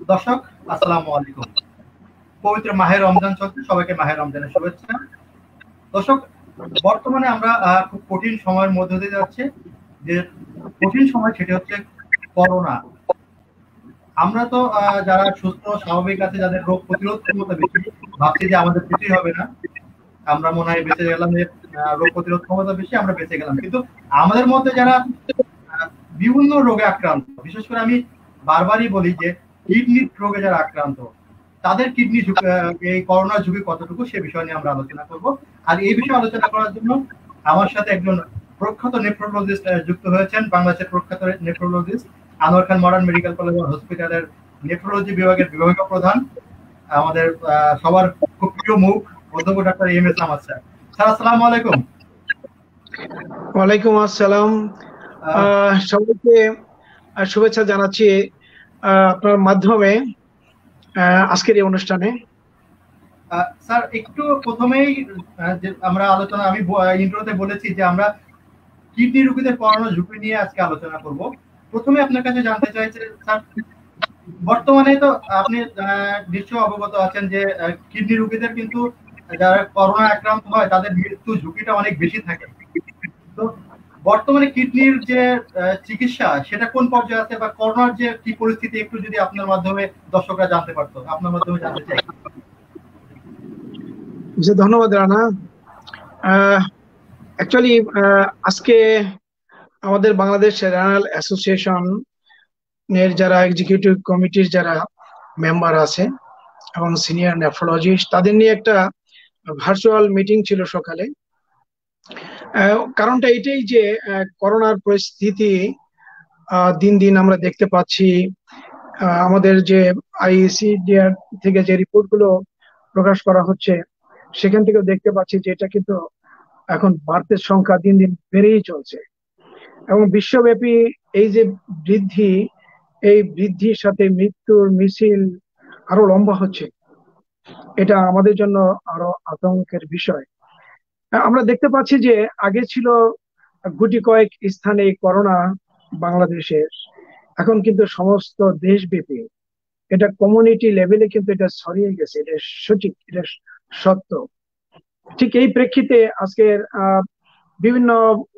দর্শক, আসসালামু আলাইকুম। পবিত্র মাহে রমজান চলছে, সবাইকে মাহে রমজানের শুভেচ্ছা। দর্শক, বর্তমানে আমরা খুব কঠিন সময়ের মধ্যে দিয়ে যাচ্ছি। যে কঠিন সময় সেটি হচ্ছে করোনা। আমরা তো যারা সুস্থ স্বাভাবিক আছে, যাদের রোগ প্রতিরোধ ক্ষমতা বেশি, ভাবছি যে আমাদের কিছুই হবে না, আমরা মনে হয় বেঁচে গেলাম, রোগ প্রতিরোধ ক্ষমতা বেশি, আমরা বেঁচে গেলাম। কিন্তু আমাদের মধ্যে যারা আহ, বিভিন্ন রোগে আক্রান্ত, বিশেষ করে আমি বারবারই বলি যে কিডনির রোগে যারা আক্রান্ত, তাদের কিডনি এই করোনার ঝুঁকি কতটুকু, সে বিষয় নিয়ে আমরা আলোচনা করব। আর এই বিষয়ে আলোচনা করার জন্য আমার সাথে একজন প্রখ্যাত নেফ্রোলজিস্ট যুক্ত হয়েছেন, বাংলাদেশের প্রখ্যাত nephrologist, Anwar Khan modern medical college হসপিটালের নেফ্রোলজি বিভাগের বিভাগীয় প্রধান, আমাদের সবার খুব প্রিয় মুখ, অধ্যক্ষ doctor M S Ahmed sir. Sir, আসসালামু আলাইকুম। ওয়ালাইকুম আসসালাম। সবাইকে শুভেচ্ছা জানাচ্ছি আপনার মাধ্যমে আজকের এই অনুষ্ঠানে। স্যার, একটু প্রথমেই আমরা আলোচনা, আমি ইন্ট্রোতে বলেছি যে আমরা কিডনি রোগীদের করোনা ঝুঁকি নিয়ে আজকে আলোচনা করব। প্রথমে আপনার কাছে জানতে চাইছে স্যার, বর্তমানে তো আপনি নিশ্চয় অবগত আছেন যে কিডনি রোগীদের কিন্তু যারা করোনা আক্রান্ত হয় তাদের মৃত্যু ঝুঁকিটা অনেক বেশি থাকে। তো বর্তমানে কিডনির যে চিকিৎসা সেটা কোন পর্যায়ে আছে, বা করোনার যে কি পরিস্থিতি, একটু যদি আপনার মাধ্যমে দর্শকরা জানতে পারতো, আপনার মাধ্যমে জানতে চাই। ধন্যবাদ রানা। অ্যাকচুয়ালি আজকে আমাদের বাংলাদেশ রেনাল অ্যাসোসিয়েশন এর যারা এক্সিকিউটিভ কমিটির যারা মেম্বার আছে এবং সিনিয়র নেফ্রোলজিস্ট, তাদের নিয়ে একটা ভার্চুয়াল মিটিং ছিল সকালে। কারণটা এটাই যে করোনার পরিস্থিতি দিন দিন আমরা দেখতে পাচ্ছি। আমাদের যে আইসিডিআর থেকে যে রিপোর্টগুলো প্রকাশ করা হচ্ছে, সেখান থেকেও দেখতে পাচ্ছি যে এটা কিন্তু এখন বাড়তির সংখ্যা দিন দিন বেড়েই চলছে, এবং বিশ্বব্যাপী এই যে বৃদ্ধি, এই বৃদ্ধির সাথে মৃত্যুর মিছিল আরো লম্বা হচ্ছে। এটা আমাদের জন্য আরো আতঙ্কের বিষয়। আমরা দেখতে পাচ্ছি যে আগে ছিল গুটি কয়েক স্থানে করোনা বাংলাদেশের, এখন কিন্তু সমস্ত দেশব্যাপী এটা কমিউনিটি লেভেলে কিন্তু এটা ছড়িয়ে গেছে। এটা সঠিক, এটা সত্য। ঠিক এই প্রেক্ষিতে আজকের বিভিন্ন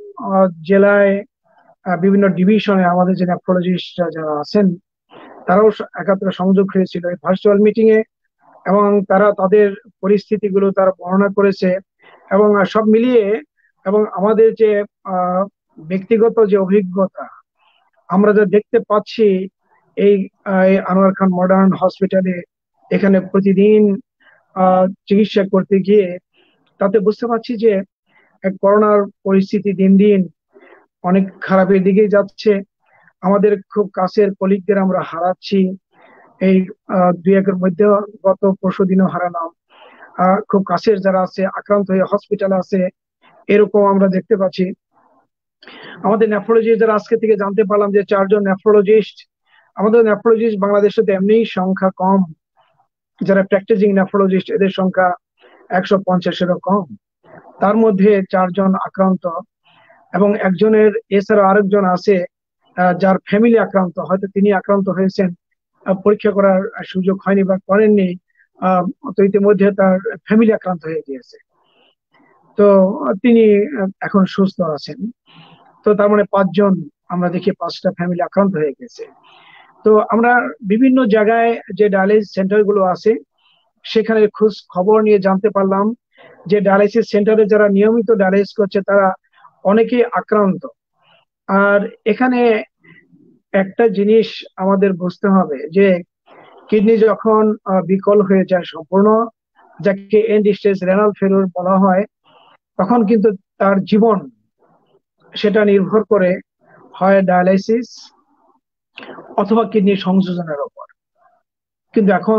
জেলায়, বিভিন্ন ডিভিশনে আমাদের যে নেফ্রোলজিস্টরা যারা আছেন, তারাও একাত্র সংযোগ হয়েছিল এই ভার্চুয়াল মিটিং এ, এবং তারা তাদের পরিস্থিতিগুলো তারা বর্ণনা করেছে। এবং সব মিলিয়ে, এবং আমাদের যে ব্যক্তিগত যে অভিজ্ঞতা আমরা যা দেখতে পাচ্ছি এই আনোয়ার খান মডার্ন হসপিটালে, এখানে প্রতিদিন চিকিৎসা করতে গিয়ে তাতে বুঝতে পারছি যে করোনার পরিস্থিতি দিন দিন অনেক খারাপের দিকে যাচ্ছে। আমাদের খুব কাছের কলিগদের আমরা হারাচ্ছি। এই দুই একের মধ্যে গত পরশু দিনও হারালাম। খুব কাছের যারা আছে আক্রান্ত হয়ে হসপিটালে আছে, এরকম আমরা দেখতে পাচ্ছি। আমাদের নেফ্রোলজিস্ট যারা, আজকে থেকে জানতে পারলাম যে 4 জন নেফ্রোলজিস্ট, আমাদের নেফ্রোলজিস্ট বাংলাদেশে তো এমনি সংখ্যা কম, যারা প্র্যাকটিসিং নেফ্রোলজিস্ট এদের সংখ্যা 150-এরও কম, তার মধ্যে 4 জন আক্রান্ত, এবং একজনের এছাড়া আরেকজন আছে যার ফ্যামিলি আক্রান্ত, হয়তো তিনি আক্রান্ত হয়েছেন, পরীক্ষা করার সুযোগ হয়নি বা করেননি, তো ইতিমধ্যে তার ফ্যামিলি আক্রান্ত হয়ে গিয়েছে, তো তিনি এখন সুস্থ আছেন। তো তার মানে 5 জন, আমরা দেখি 5টা ফ্যামিলি আক্রান্ত হয়ে গেছে। তো আমরা বিভিন্ন জায়গায় যে ডায়ালিসিস সেন্টার গুলো আছে, সেখানে খোঁজ খবর নিয়ে জানতে পারলাম যে ডায়ালিসিস সেন্টারে যারা নিয়মিত ডায়ালিসিস করছে তারা অনেকেই আক্রান্ত। আর এখানে একটা জিনিস আমাদের বুঝতে হবে যে কিডনি যখন বিকল হয়ে যায় সম্পূর্ণ, যাকে এন্ড স্টেজ রেনাল ফেলিউর বলা হয়, তখন কিন্তু তার জীবন সেটা নির্ভর করে হয় ডায়ালাইসিস অথবা কিডনি সংযোজনের উপর। কিন্তু এখন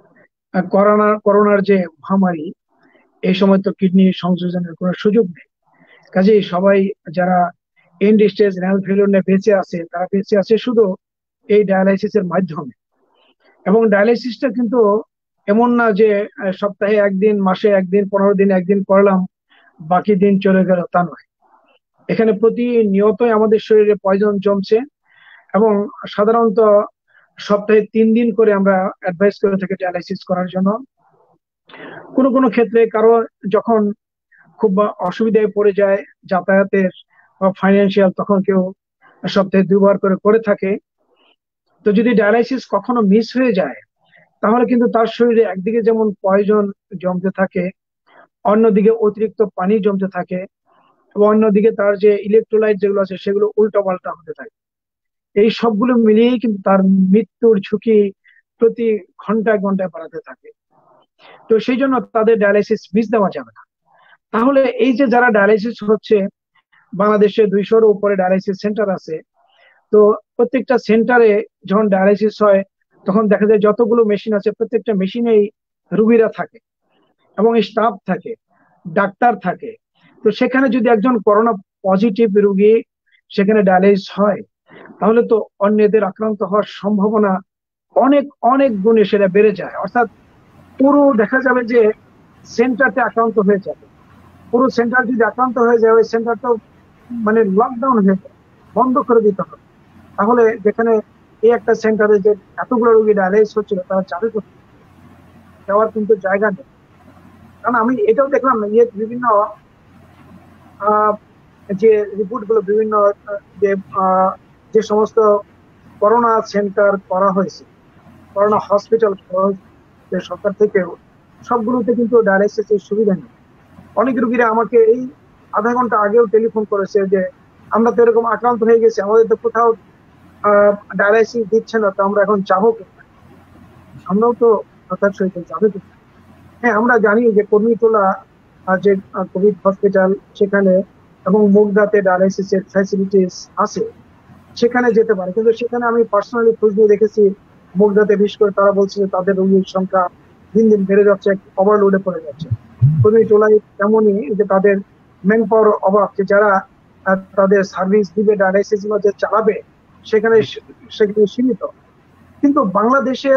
করোনার যে মহামারী, এই সময় তো কিডনি সংযোজনের কোনো সুযোগ নেই। কাজেই সবাই যারা এন্ড স্টেজ রেনাল ফেলিউর নিয়ে বেঁচে আছে, তারা বেঁচে আছে শুধু এই ডায়ালাইসিসের মাধ্যমে। এবং ডায়ালাইসিসটা কিন্তু এমন না যে সপ্তাহে একদিন, মাসে একদিন, 15 দিন একদিন করলাম, বাকি দিন চলে গেল, তা নয়। এখানে প্রতিনিয়তই আমাদের শরীরে পয়জন জমছে, এবং সাধারণত সপ্তাহে 3 দিন করে আমরা অ্যাডভাইস করে থাকি ডায়ালাইসিস করার জন্য। কোনো কোনো ক্ষেত্রে কারো যখন খুব অসুবিধায় পড়ে যায় যাতায়াতের বা ফাইন্যান্সিয়াল, তখন কেউ সপ্তাহে 2বার করে করে থাকে। তো যদি ডায়ালাইসিস কখনো মিস হয়ে যায়, তাহলে কিন্তু তার শরীরে একদিকে যেমন পয়জন জমতে থাকে, অন্যদিকে অতিরিক্ত পানি জমতে থাকে, এবং অন্যদিকে তার যে ইলেকট্রোলাইট যেগুলো আছে সেগুলো উল্টো পাল্টা হতে থাকে। এই সবগুলো মিলিয়েই কিন্তু তার মৃত্যুর ঝুঁকি প্রতি ঘন্টায় ঘন্টায় বাড়াতে থাকে। তো সেই জন্য তাদের ডায়ালাইসিস মিস দেওয়া যাবে না। তাহলে এই যে যারা ডায়ালাইসিস হচ্ছে, বাংলাদেশে 200-র উপরে ডায়ালাইসিস সেন্টার আছে। তো প্রত্যেকটা সেন্টারে যখন ডায়ালাইসিস হয়, তখন দেখা যায় যতগুলো মেশিন আছে প্রত্যেকটা মেশিনেই রুগীরা থাকে এবং স্টাফ থাকে, ডাক্তার থাকে। তো সেখানে যদি একজন করোনা পজিটিভ রুগী সেখানে ডায়ালাইসিস হয়, তাহলে তো অন্যদের আক্রান্ত হওয়ার সম্ভাবনা অনেক অনেক গুণে সেটা বেড়ে যায়। অর্থাৎ পুরো দেখা যাবে যে সেন্টারটা আক্রান্ত হয়ে যাবে। পুরো সেন্টার যদি আক্রান্ত হয়ে যায়, ওই সেন্টার তো মানে লকডাউন হয়ে যাবে, বন্ধ করে দিতে হবে। তাহলে যেখানে এই একটা সেন্টারে যে এতগুলো রোগী ডায়ালাইসিস হচ্ছিল, তারা যাবে কোথায়? যাওয়ার কিন্তু জায়গা নেই। কারণ আমি এটাও দেখলাম বিভিন্ন আহ, যে রিপোর্ট গুলো বিভিন্ন যে যে সমস্ত করোনা সেন্টার করা হয়েছে, করোনা হসপিটাল করা হয়েছে যে সরকার থেকেও, সবগুলোতে কিন্তু ডায়ালাইসিসের সুবিধা নেই। অনেক রুগীরা আমাকে এই আধা ঘন্টা আগেও টেলিফোন করেছে যে আমরা তো এরকম আক্রান্ত হয়ে গেছি, আমাদের তো কোথাও ডায়ালাইসিস দিচ্ছে না, তো আমরা এখন যাবো কোথায়? আমরাও তো হতাশ হয়ে যাবে কোথায়? হ্যাঁ, আমরা জানি যে কর্মীটোলা যে কোভিড হসপিটাল সেখানে এবং মুগদাতে ডায়ালাইসিস এর ফ্যাসিলিটিস আছে, সেখানে যেতে পারে। কিন্তু সেখানে আমি পার্সোনালি খোঁজ নিয়ে দেখেছি, মুগদাতে বিশেষ করে তারা বলছে যে তাদের রোগীর সংখ্যা দিন দিন বেড়ে যাচ্ছে, ওভারলোডে পড়ে যাচ্ছে। কর্মীটোলায় তেমনই যে তাদের ম্যান পাওয়ার অভাব, যে যারা তাদের সার্ভিস দিবে, ডায়ালাইসিস গুলো যে চালাবে, সেখানে সেখানে সীমিত। কিন্তু বাংলাদেশে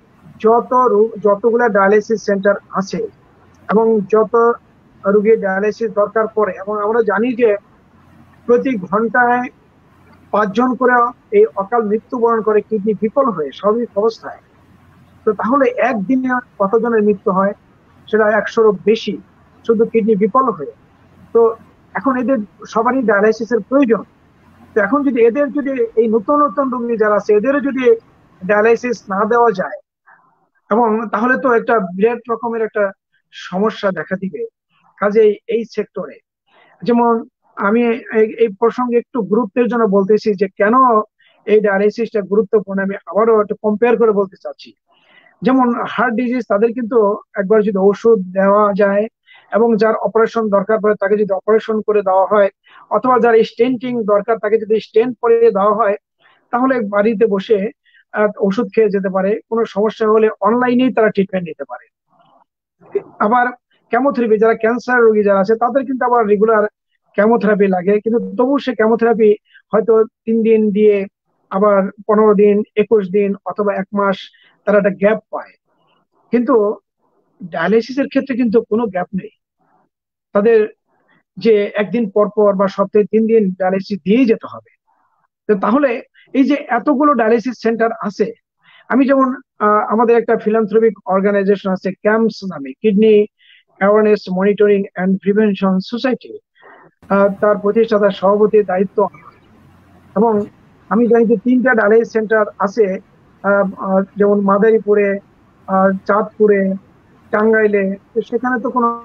যতগুলা ডায়ালাইসিস সেন্টার আছে এবং যত রোগীর ডায়ালাইসিস দরকার পড়ে, এবং আমরা জানি যে প্রতি ঘন্টায় 5 জন করে এই অকাল মৃত্যুবরণ করে কিডনি বিকল হয়ে স্বাভাবিক অবস্থায়। তো তাহলে একদিনে কতজনের মৃত্যু হয়? সেটা 100-রও বেশি, শুধু কিডনি বিকল হয়ে। তো এখন এদের সবারই ডায়ালাইসিসের প্রয়োজন। তো এখন যদি এদের যদি এই নতুন নতুন রোগী যারা আছে এদেরও যদি ডায়ালাইসিস না দেওয়া যায়, এবং তাহলে তো একটা বিরাট রকমের একটা সমস্যা দেখা দিবে। কাজেই এই সেক্টরে যেমন আমি এই প্রসঙ্গে একটু গুরুত্বের জন্য বলতেছি যে কেন এই ডায়ালাইসিসটা গুরুত্বপূর্ণ, আমি আবারও একটু কম্পেয়ার করে বলতে চাচ্ছি। যেমন হার্ট ডিজিজ, তাদের কিন্তু একবার যদি ওষুধ দেওয়া যায় এবং যার অপারেশন দরকার পড়ে তাকে যদি অপারেশন করে দেওয়া হয়, অথবা যার স্টেন্টিং দরকার তাকে যদি স্টেন্ট পরিয়ে দেওয়া হয়, তাহলে বাড়িতে বসে ওষুধ খেয়ে যেতে পারে। কোনো সমস্যা হলে অনলাইনেই তারা ট্রিটমেন্ট নিতে পারে। আবার কেমোথেরাপি, যারা ক্যান্সার রোগী যারা আছে তাদের কিন্তু আবার রেগুলার কেমোথেরাপি লাগে, কিন্তু তবু সে কেমোথেরাপি হয়তো 3 দিন দিয়ে আবার 15 দিন, 21 দিন অথবা 1 মাস তারা একটা গ্যাপ পায়। কিন্তু ডায়ালিসিসের ক্ষেত্রে কিন্তু কোনো গ্যাপ নেই। তাদের যে একদিন পর পর বা সপ্তাহে 3 দিন ডায়ালিসিস দিয়েই যেতে হবে। তো তাহলে এই যে এতগুলো ডায়ালিসিস সেন্টার আছে, আমি যেমন আমাদের একটা ফিলান্থ্রপিক অর্গানাইজেশন আছে ক্যাম্পস নামে, kidney awareness monitoring and prevention society, তার প্রতিষ্ঠাতা সভাপতির দায়িত্ব। এবং আমি জানি যে 3টা ডায়ালাইসিস সেন্টার আছে, যেমন মাদারীপুরে, চাঁদপুরে, টাঙ্গাইলে। তো সেখানে তো কোনো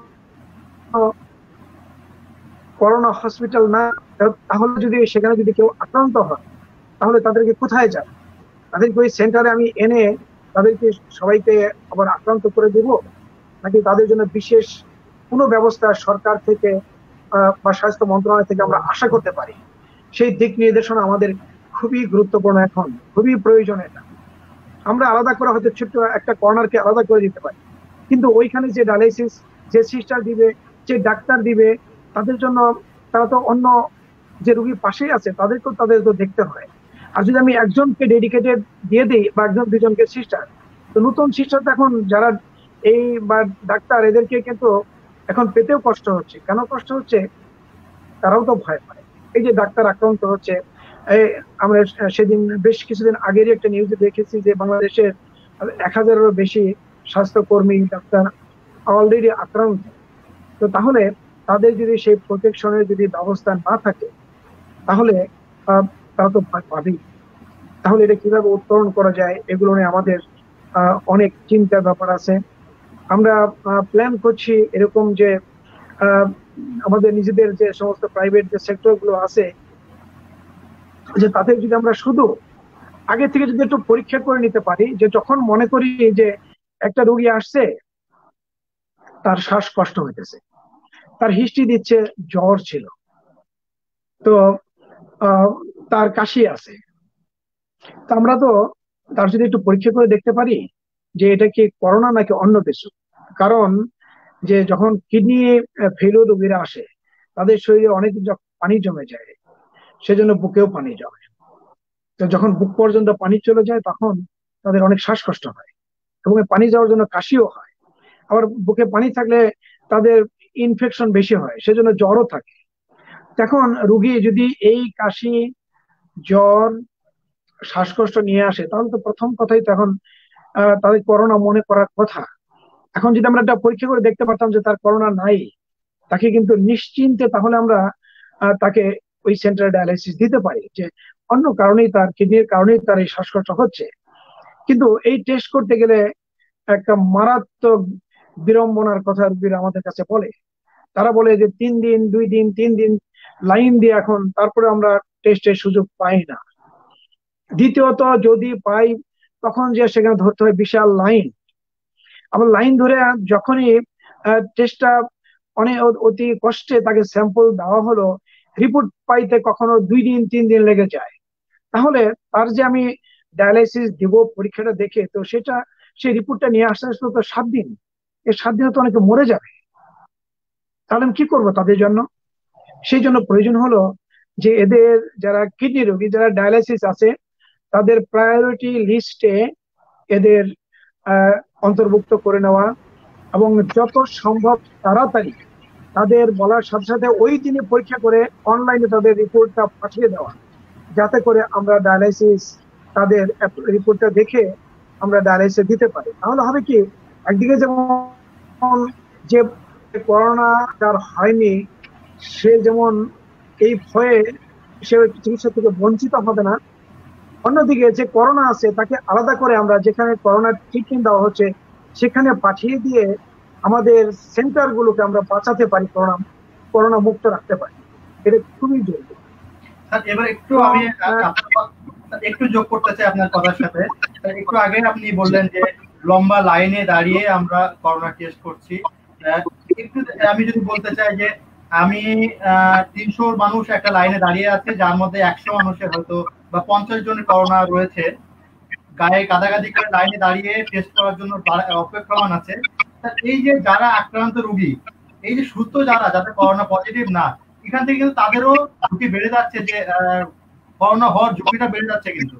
করোনা হসপিটাল না। তাহলে যদি সেখানে যদি কেউ আক্রান্ত হয়, তাহলে তাদেরকে কোথায় যাবে? তাদেরকে ওই সেন্টারে আমি এনে তাদেরকে সবাইকে আবার আক্রান্ত করে দেব, নাকি তাদের জন্য বিশেষ কোনো ব্যবস্থা সরকার থেকে বা স্বাস্থ্য মন্ত্রণালয় থেকে আমরা আশা করতে পারি? সেই দিক নির্দেশনা আমাদের খুবই গুরুত্বপূর্ণ, এখন খুবই প্রয়োজন। এটা আমরা আলাদা করে হয়তো ছোট্ট একটা কর্নারকে আলাদা করে দিতে পারি, কিন্তু ওইখানে যে ডায়ালাইসিস, যে সিস্টার দিবে, যে ডাক্তার দিবে, তাদের জন্য তারা তো অন্য যে রোগীর পাশেই আছে তাদেরকেও তাদের তো দেখতে হয়। আর যদি আমি একজনকে ডেডিকেটেড দিয়ে দিই বা 1-2জনকে সিস্টার, তো নতুন সিস্টার এখন যারা এই বা ডাক্তার, এদেরকে কিন্তু এখন পেতেও কষ্ট হচ্ছে। কেন কষ্ট হচ্ছে? তারাও তো ভয় পায়। এই যে ডাক্তার আক্রান্ত হচ্ছে, এই আমরা সেদিন বেশ কিছুদিন আগেরই একটা নিউজে দেখেছি যে বাংলাদেশের 1000-এরও বেশি স্বাস্থ্যকর্মী ডাক্তার অলরেডি আক্রান্ত। তো তাহলে তাদের যদি সেই প্রোটেকশনের যদি ব্যবস্থা না থাকে তাহলে তারা তো ভয় পাবেই। তাহলে এটা কিভাবে উত্তরণ করা যায় এগুলো নিয়ে আমাদের অনেক চিন্তার ব্যাপার আছে। আমরা প্ল্যান করছি এরকম যে আমাদের নিজেদের যে সমস্ত প্রাইভেট যে সেক্টর গুলো আছে যে তাদের যদি আমরা শুধু আগে থেকে যদি একটু পরীক্ষা করে নিতে পারি, যে যখন মনে করি যে একটা রোগী আসছে, তার শ্বাসকষ্ট হইতেছে, তার হিস্ট্রি দিচ্ছে জ্বর ছিল, তো তার কাশি আছে, তো আমরা তো তার যদি একটু পরীক্ষা করে দেখতে পারি যে এটা কি করোনা নাকি অন্য কিছু। কারণ যে যখন কিডনি ফেলিওর রোগীরা আসে তাদের শরীরে অনেক পানি জমে যায়, সেজন্য বুকেও পানি জমে। তো যখন বুক পর্যন্ত পানি চলে যায় তখন তাদের অনেক শ্বাসকষ্ট হয় এবং পানি যাওয়ার জন্য কাশিও হয়। আবার বুকে পানি থাকলে তাদের ইনফেকশন বেশি হয়, সেজন্য জ্বরও থাকে। এখন রুগী যদি এই কাশি, জ্বর, শ্বাসকষ্ট নিয়ে আসে তাহলে তো প্রথম কথাই তখন তাদের করোনা মনে করার কথা। এখন যদি আমরা একটা পরীক্ষা করে দেখতে পারতাম যে তার করোনা নাই, তাকে কিন্তু নিশ্চিন্তে তাহলে আমরা তাকে ওই সেন্টারে ডায়ালাইসিস দিতে পারি যে অন্য কারণেই, তার কিডনির কারণেই তার এই শ্বাসকষ্ট হচ্ছে। কিন্তু এই টেস্ট করতে গেলে একটা মারাত্মক বিড়ম্বনার কথা রোগীরা আমাদের কাছে বলে। তারা বলে যে 3 দিন, 2 দিন, 3 দিন লাইন দিয়ে এখন তারপরে আমরা টেস্টের সুযোগ পাই না। দ্বিতীয়ত যদি পাই তখন যে সেখানে ধরতে হয় বিশাল লাইন। আবার লাইন ধরে যখনই টেস্টটা অনেক অতি কষ্টে তাকে স্যাম্পল দেওয়া হলো, রিপোর্ট পাইতে কখনো 2 দিন, 3 দিন লেগে যায়। তাহলে তার যে আমি ডায়ালাইসিস দিব পরীক্ষাটা দেখে, তো সেটা সেই রিপোর্টটা নিয়ে আসতে আসতে তো 7 দিন, এই 7 দিনে তো অনেকে মরে যাবে। তাহলে আমি কি করবো তাদের জন্য? সেই জন্য প্রয়োজন হলো যে এদের যারা কিডনি রোগী, যারা ডায়ালাইসিস আছে, তাদের প্রায়োরিটি লিস্টে এদের অন্তর্ভুক্ত করে নেওয়া এবং যত সম্ভব তাড়াতাড়ি তাদের বলার সাথে সাথে ওই দিনে পরীক্ষা করে অনলাইনে তাদের রিপোর্টটা পাঠিয়ে দেওয়া, যাতে করে আমরা ডায়ালাইসিস তাদের রিপোর্টটা দেখে আমরা ডায়ালাইসিস দিতে পারি। তাহলে হবে কি, একদিকে যেমন যে করোনা যার হয়নি সে যেমন এই ভয়ে সে চিকিৎসা থেকে বঞ্চিত হবে না, অন্যদিকে যে করোনা আছে তাকে আলাদা করে আমরা যেখানে করোনার ট্রিটমেন্ট দেওয়া হচ্ছে সেখানে পাঠিয়ে দিয়ে আমাদের সেন্টার গুলোকে আমরা বাঁচাতে পারি, করোনা মুক্ত রাখতে পারি। এটা খুবই জরুরি। এবার একটু আমি একটু যোগ করতে চাই আপনার কথার সাথে। একটু আগে আপনি বললেন যে লম্বা লাইনে দাঁড়িয়ে আমরা করোনা টেস্ট করছি। একটু আমি যদি বলতে চাই যে আমি 300 মানুষ একটা লাইনে দাঁড়িয়ে আছে, যার মধ্যে 100 মানুষের হয়তো বা 50 জনের করোনা রয়েছে, গায়ে গাদাগাদি করে লাইনে দাঁড়িয়ে টেস্ট করার জন্য অপেক্ষমান আছে। এই যে যারা আক্রান্ত রোগী, এই যে সুস্থ যারা, যাদের করোনা পজিটিভ না, এখান থেকে কিন্তু তাদেরও ঝুঁকি বেড়ে যাচ্ছে, যে করোনা হওয়ার ঝুঁকিটা বেড়ে যাচ্ছে। কিন্তু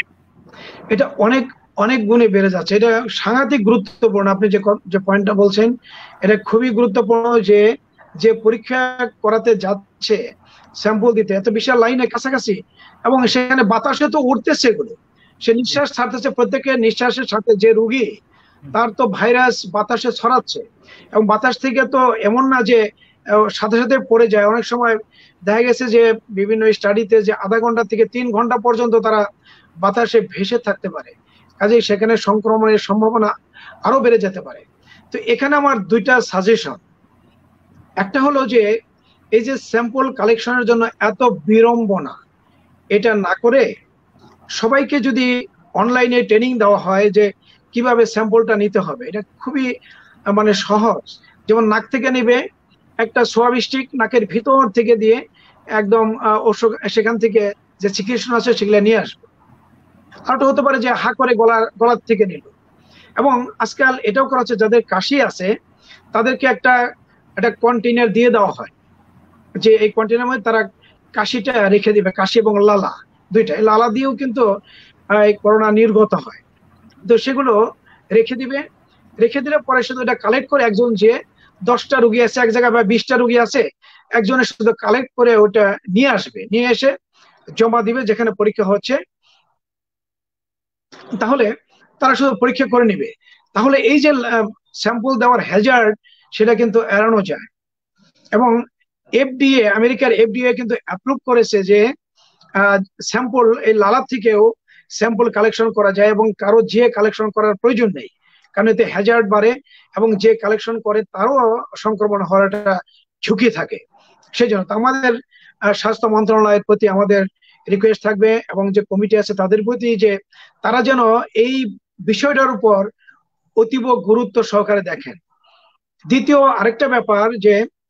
এটা অনেক অনেক গুণে বেড়ে যাচ্ছে। এটা সাংঘাতিক গুরুত্বপূর্ণ। আপনি যে পয়েন্টটা বলছেন এটা খুবই গুরুত্বপূর্ণ, যে যে পরীক্ষা করাতে যাচ্ছে স্যাম্পল দিতে এত বিশাল লাইনের কাছাকাছি, এবং সেখানে বাতাসে তো উঠতেছে এগুলো, সে নিঃশ্বাস ছাড়তেছে, প্রত্যেকের নিঃশ্বাসের সাথে যে রোগী তার তো ভাইরাস বাতাসে ছড়াচ্ছে। এবং বাতাস থেকে তো এমন না যে সাথে সাথে পড়ে যায়, অনেক সময় দেখা গেছে যে বিভিন্ন স্টাডিতে যে আধা ঘন্টা থেকে 3 ঘন্টা পর্যন্ত তারা বাতাসে ভেসে থাকতে পারে। কাজেই সেখানে সংক্রমণের সম্ভাবনা আরো বেড়ে যেতে পারে। তো এখানে আমার 2টা সাজেশন। একটা হলো যে এই যে স্যাম্পল কালেকশনের জন্য এত বিড়ম্বনা, এটা না করে সবাইকে যদি অনলাইনে ট্রেনিং দেওয়া হয় যে কিভাবে স্যাম্পলটা নিতে হবে, এটা খুবই মানে সহজ। যেমন নাক থেকে নিবে, একটা সোয়াব স্টিক নাকের ভিতর থেকে দিয়ে একদম সেখান থেকে যে সিক্রেশন আছে সেগুলো নিয়ে আসবে। আরটা হতে পারে যে হা করে গলার থেকে নিল। এবং আজকাল এটাও করা হচ্ছে, যাদের কাশি আছে তাদেরকে একটা কন্টেনার দিয়ে দেওয়া হয়, যে এই কন্টেনারের মধ্যে তারা কাশিটা রেখে দিবে, কাশি এবং লালা দুইটাই। লালা দিয়েও কিন্তু এই করোনা নির্গত হয়। তো সেগুলো রেখে দিলে পরে শুধু এটা কালেক্ট করে একজন, যে 10টা রোগী আছে এক জায়গায় বা 20টা রোগী আছে, একজনের শুধু কালেক্ট করে ওটা নিয়ে আসবে, নিয়ে এসে জমা দিবে যেখানে পরীক্ষা হচ্ছে, তাহলে তারা শুধু পরীক্ষা করে নিবে। তাহলে এই যে স্যাম্পল দেওয়ার হ্যাজার্ড, সেটা কিন্তু এড়ানো যায়। এবং এফডিএ, আমেরিকার এফডিএ কিন্তু অ্যাপ্রুভ করেছে যে স্যাম্পল এই লালা থেকেও স্যাম্পল কালেকশন করা যায়, এবং কারো যে কালেকশন করার প্রয়োজন নেই, কারণ এতে হ্যাজার্ড বাড়ে এবং যে কালেকশন করে তারও সংক্রমণ হওয়ার একটা ঝুঁকি থাকে। সেই জন্য আমাদের স্বাস্থ্য মন্ত্রণালয়ের প্রতি আমাদের রিকোয়েস্ট থাকবে, এবং যে কমিটি আছে তাদের প্রতি, যে তারা যেন এই বিষয়টার উপর অতীব গুরুত্ব সহকারে দেখেন। দ্বিতীয় আরেকটা ব্যাপার যে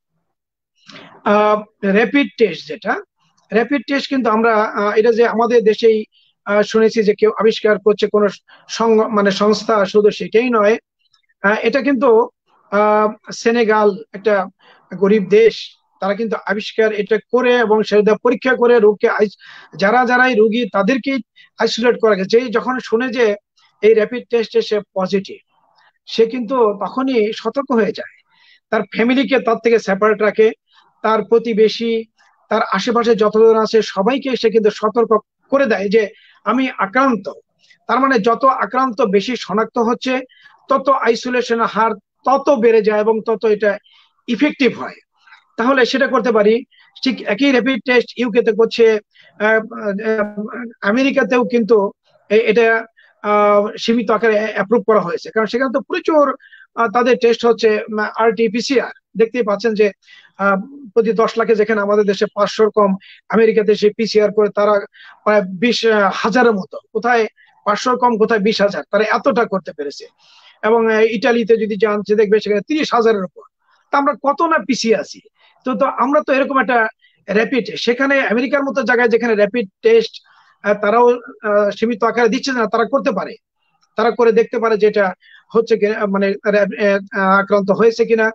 র্যাপিড টেস্ট, যেটা র্যাপিড টেস্ট কিন্তু আমরা এটা যে আমাদের দেশেই শুনেছি যে কেউ আবিষ্কার করছে কোন মানে সংস্থা, শুধু সেটাই নয়, এটা কিন্তু সেনেগাল একটা গরিব দেশ, তারা কিন্তু আবিষ্কার এটা করে এবং সেটা পরীক্ষা করে রোগকে যারাই রোগী তাদেরকে আইসোলেট করা গেছে। যখন শুনে যে এই র্যাপিড টেস্টে সে পজিটিভ, সে কিন্তু তখনই সতর্ক হয়ে যায়, তার ফ্যামিলিকে তার থেকে সেপারেট রাখে, তার প্রতিবেশী, তার আশেপাশে যতজন আছে সবাইকে সে কিন্তু সতর্ক করে দেয় যে আমি আক্রান্ত। তার মানে যত আক্রান্ত বেশি শনাক্ত হচ্ছে, তত আইসোলেশনের হার তত বেড়ে যায় এবং তত এটা ইফেক্টিভ হয়। তাহলে সেটা করতে পারি। ঠিক একই র্যাপিড টেস্ট ইউকে তে করছে, আমেরিকাতেও কিন্তু এটা সীমিত আকারে অ্যাপ্রুভ করা হয়েছে, কারণ সেখানে তো প্রচুর তাদের টেস্ট হচ্ছে আরটিপিসিআর। দেখতেই পাচ্ছেন যে প্রতি 10 লাখে যেখানে আমাদের দেশে 500 কম, আমেরিকাতে সে পিসিআর করে তারা প্রায় 20,000-এর মতো, কোথায় 500 কম কোথায় 20,000, তারা এতটা করতে পেরেছে। এবং ইটালিতে যদি যান, যে দেখবে সেখানে 30,000-এর উপর। তা আমরা কত না পিছিয়ে আছি। তো তো আমরা তো এরকম একটা র্যাপিড, সেখানে আমেরিকার মতো জায়গায় যেখানে র্যাপিড টেস্ট তারাও সীমিত আকারে দিচ্ছে না, তারা করতে পারে, তারা করে দেখতে পারে যে এটা হচ্ছে মানে আক্রান্ত হয়েছে কিনা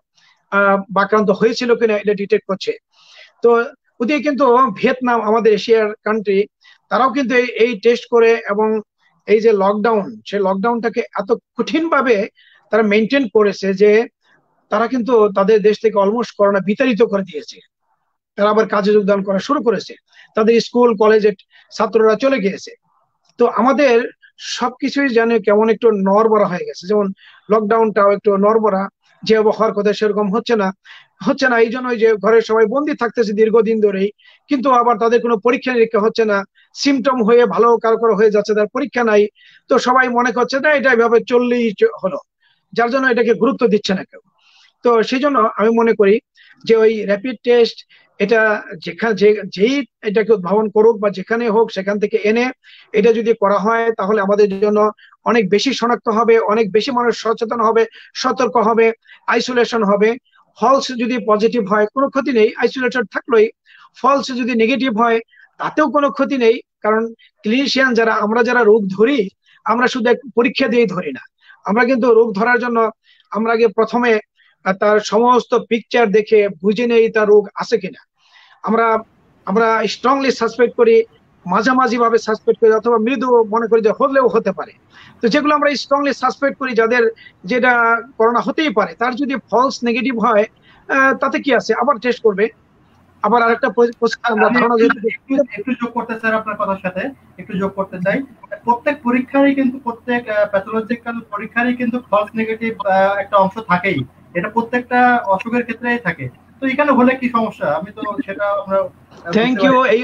বা আক্রান্ত হয়েছিল কিনা, এটা ডিটেক্ট করছে। তো ওদিকে কিন্তু ভিয়েতনাম, আমাদের এশিয়ার কান্ট্রি, তারাও কিন্তু এই টেস্ট করে, এবং এই যে লকডাউন, সেই লকডাউনটাকে এত কঠিন ভাবে তারা মেনটেন করেছে যে তারা কিন্তু তাদের দেশ থেকে অলমোস্ট করোনা বিতাড়িত করে দিয়েছে। তারা আবার কাজে যোগদান করা শুরু করেছে, তাদের স্কুল কলেজের ছাত্ররা চলে গিয়েছে। তো আমাদের সবকিছুই জানে কেমন একটু নড়বড়া হয়ে গেছে, যেমন লকডাউনটাও একটু নড়বড়া, যে হওয়ার কথা সেরকম হচ্ছে না। এই জন্য যে ঘরে সবাই বন্দি থাকতেছে দীর্ঘদিন ধরেই, কিন্তু আবার তাদের কোনো পরীক্ষা নিরীক্ষা হচ্ছে না, সিমটম হয়ে ভালো কারো হয়ে যাচ্ছে, তার পরীক্ষা নাই। তো সবাই মনে করছে না এটা এভাবে চললেই হলো, যার জন্য এটাকে গুরুত্ব দিচ্ছে না কেউ। তো সেই জন্য আমি মনে করি যে ওই র্যাপিড টেস্ট, এটা যেখানে যেই এটাকে উদ্ভাবন করুক বা যেখানে হোক, সেখান থেকে এনে এটা যদি করা হয়, তাহলে আমাদের জন্য অনেক বেশি শনাক্ত হবে, অনেক বেশি মানুষ সচেতন হবে, সতর্ক হবে, আইসোলেশন হবে। ফলস যদি পজিটিভ হয় কোনো ক্ষতি নেই, আইসোলেটেড থাকলোই। ফলস যদি নেগেটিভ হয় তাতেও কোনো ক্ষতি নেই, কারণ ক্লিনিশিয়ান যারা, আমরা যারা রোগ ধরি, আমরা শুধু এক পরীক্ষা দিয়েই ধরি না। আমরা কিন্তু রোগ ধরার জন্য আমরা আগে প্রথমে তার সমস্ত পিকচার দেখে বুঝে নেই তার রোগ আছে কিনা। আমরা আমরা স্ট্রংলি সাসপেক্ট করি, মাঝামাঝি ভাবে সাসপেক্ট করি, অথবা মৃদু মনে করি যে হলেও হতে পারে। তো যেগুলো আমরা স্ট্রংলি সাসপেক্ট করি, যাদের যেটা করোনা হতেই পারে, তার যদি ফলস নেগেটিভ হয়, তাতে কি আছে, আবার টেস্ট করবে। আবার আরেকটা আমরা ধারণা, একটু যোগ করতে চাই আপনার কথার সাথে, একটু যোগ করতে চাই। প্রত্যেক পরীক্ষারই কিন্তু, প্রত্যেক প্যাথোলজিক্যাল পরীক্ষারই কিন্তু ফলস নেগেটিভ একটা অংশ থাকেই, এটা প্রত্যেকটা অসুখের ক্ষেত্রেই থাকে। তো এখানে হলে কি সমস্যা, আমি তো সেটা আমরা। থ্যাংক ইউ, এই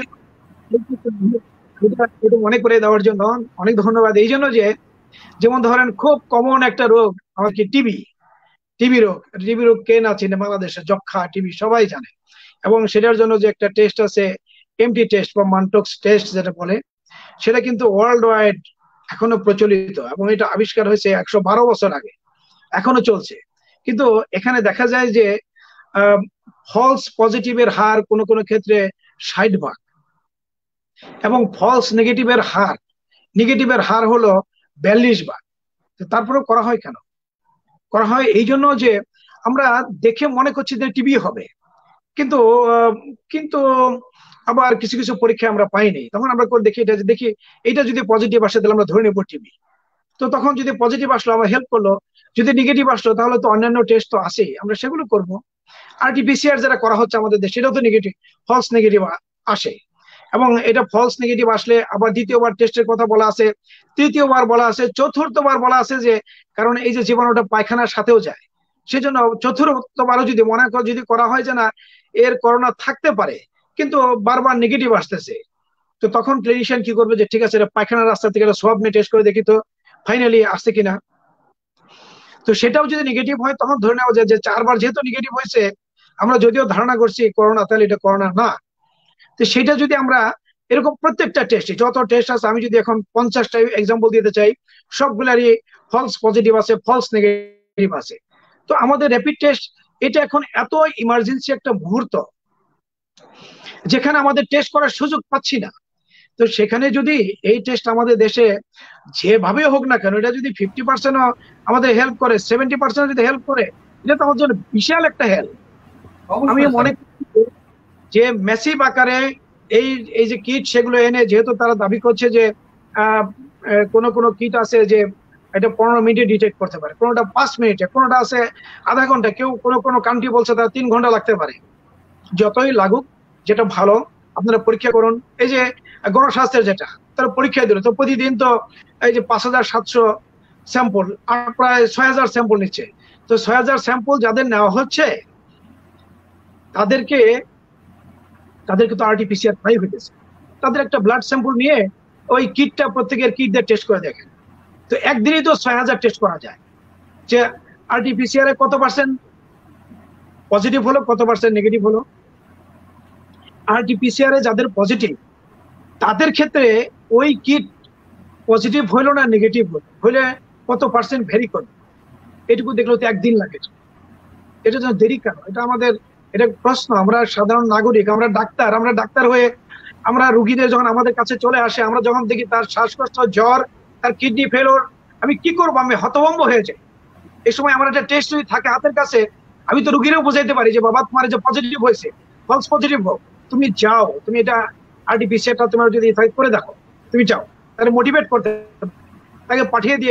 মনে করে দেওয়ার জন্য অনেক ধন্যবাদ। এই জন্য যে, যেমন ধরেন খুব কমন একটা রোগ আমার কি টিবি রোগ কে না চিনে বাংলাদেশে, যক্ষা, টিবি সবাই জানে। এবং সেটার জন্য যে একটা টেস্ট আছে, এমটি টেস্ট বা মান্টক্স টেস্ট যেটা বলে, সেটা কিন্তু ওয়ার্ল্ড ওয়াইড এখনো প্রচলিত, এবং এটা আবিষ্কার হয়েছে 112 বছর আগে, এখনো চলছে। কিন্তু এখানে দেখা যায় যে ফলস পজিটিভের হার কোনো কোনো ক্ষেত্রে 60 ভাগ, এবং ফলস নেগেটিভের হার হলো 42 ভাগ। তারপরেও করা হয় কেন? করা হয় এই জন্য যে আমরা দেখে মনে করছি যে টিবি হবে, কিন্তু কিন্তু আবার কিছু কিছু পরীক্ষায় আমরা পাইনি, তখন আমরা করে দেখি এটা যদি পজিটিভ আসে তাহলে আমরা ধরে নেবো টিবি। তো তখন যদি পজিটিভ আসলো আমার হেল্প করলো, যদি নেগেটিভ আসলো তাহলে তো অন্যান্য টেস্ট তো আছেই, আমরা সেগুলো করবো। আরটিপিসিআর যারা করা হচ্ছে আমাদের দেশে, সেটাও তো নেগেটিভ, ফলস নেগেটিভ আসে। এবং এটা ফলস নেগেটিভ আসলে আবার দ্বিতীয়বার টেস্টের কথা বলা আছে, তৃতীয়বার বলা আছে, চতুর্থবার বলা আছে যে কারণ এই যে জীবাণুটা পায়খানার সাথেও যায়, সেজন্য চতুর্থবারও যদি মনে যদি করা হয় যে না এর করোনা থাকতে পারে কিন্তু বারবার নেগেটিভ আসতেছে, তো তখন ক্লিনিশিয়ান কি করবে যে ঠিক আছে এটা পায়খানার রাস্তা থেকে একটা সোয়াব নিয়ে টেস্ট করে দেখি তো ফাইনালি আসছে কিনা। তো সেটাও যদি নেগেটিভ হয় তখন ধরে নেওয়া যায় যে 4বার যেহেতু নেগেটিভ হয়েছে, আমরা যদিও ধারণা করছি করোনা, তাহলে এটা করোনা না। তো সেটা যদি আমরা এরকম প্রত্যেকটা টেস্টে যত টেস্ট আছে, আমি যদি এখন 50টা এক্সাম্পল দিতে চাই, সবগুলারই ফলস পজিটিভ আছে, ফলস নেগেটিভ আছে। তো আমাদের র্যাপিড টেস্ট এটা এখন এত ইমার্জেন্সি একটা মুহূর্ত যেখানে আমাদের টেস্ট করার সুযোগ পাচ্ছি না। তো সেখানে যদি এই টেস্ট আমাদের দেশে যেভাবে হোক না কেন এটা যদি 50%ও আমাদের হেল্প করে, 70% যদি হেল্প করে, এটা তো আমার জন্য বিশাল একটা হেল্প। আমি মনে করি যে ম্যাসিভ আকারে এই এই যে কিট সেগুলো এনে, যেহেতু তারা দাবি করছে যে কোন কোন কিট আছে যে এটা 15 মিনিটে ডিটেক্ট করতে পারে, কোনোটা 5 মিনিটে, কোনোটা আছে আধা ঘন্টা, কেউ কোন কোন কান্ট্রি বলছে তারা 3 ঘন্টা লাগতে পারে। যতই লাগুক, যেটা ভালো আপনারা পরীক্ষা করুন। এই যে গণস্বাস্থ্যের যেটা তারা পরীক্ষা দিল, তো প্রতিদিন তো এই যে 5700 স্যাম্পল আর প্রায় 6000 স্যাম্পল নিচ্ছে। তো 6000 স্যাম্পল যাদের নেওয়া হচ্ছে তাদেরকে তো আরটিপিসিআর 5 হইতেছে, তাদের একটা ব্লাড স্যাম্পল নিয়ে ওই কিটটা প্রত্যেকের কিট দিয়ে টেস্ট করে দেখেন, তো একদিনই তো 6000 টেস্ট করা যায় যে আরটিপিসিআর কত পার্সেন্ট পজিটিভ হলো, কত পার্সেন্ট নেগেটিভ হলো। আরটিপিসিআর যাদের পজিটিভ তাদের ক্ষেত্রে ওই কিট পজিটিভ হইলো না নেগেটিভ হইলে কত পার্সেন্ট ভ্যারি করবে, এটুকু দেখলে তো একদিন লাগে। এটা যেন দেরি কেন? এটা আমাদের এটা প্রশ্ন। আমরা সাধারণ নাগরিক, আমরা ডাক্তার হয়ে আমরা রুগীদের যখন আমাদের কাছে চলে আসে, আমরা যখন দেখি তার শ্বাসকষ্ট, জ্বর, তার কিডনি ফেলোর, আমি কি করবো? আমি হতভম্ব হয়ে যাই। এই সময় আমার একটা টেস্ট যদি থাকে হাতের কাছে, আমি তো রুগীরাও বোঝাইতে পারি যে বাবা তোমার যে পজিটিভ হয়েছে, ফলস পজিটিভ হোক, তুমি যাও, তুমি এটা আরটিপিসিআরটা তোমার যদি করে দেখো, তুমি যাও, তাকে মোটিভেট করতে, তাকে পাঠিয়ে দিয়ে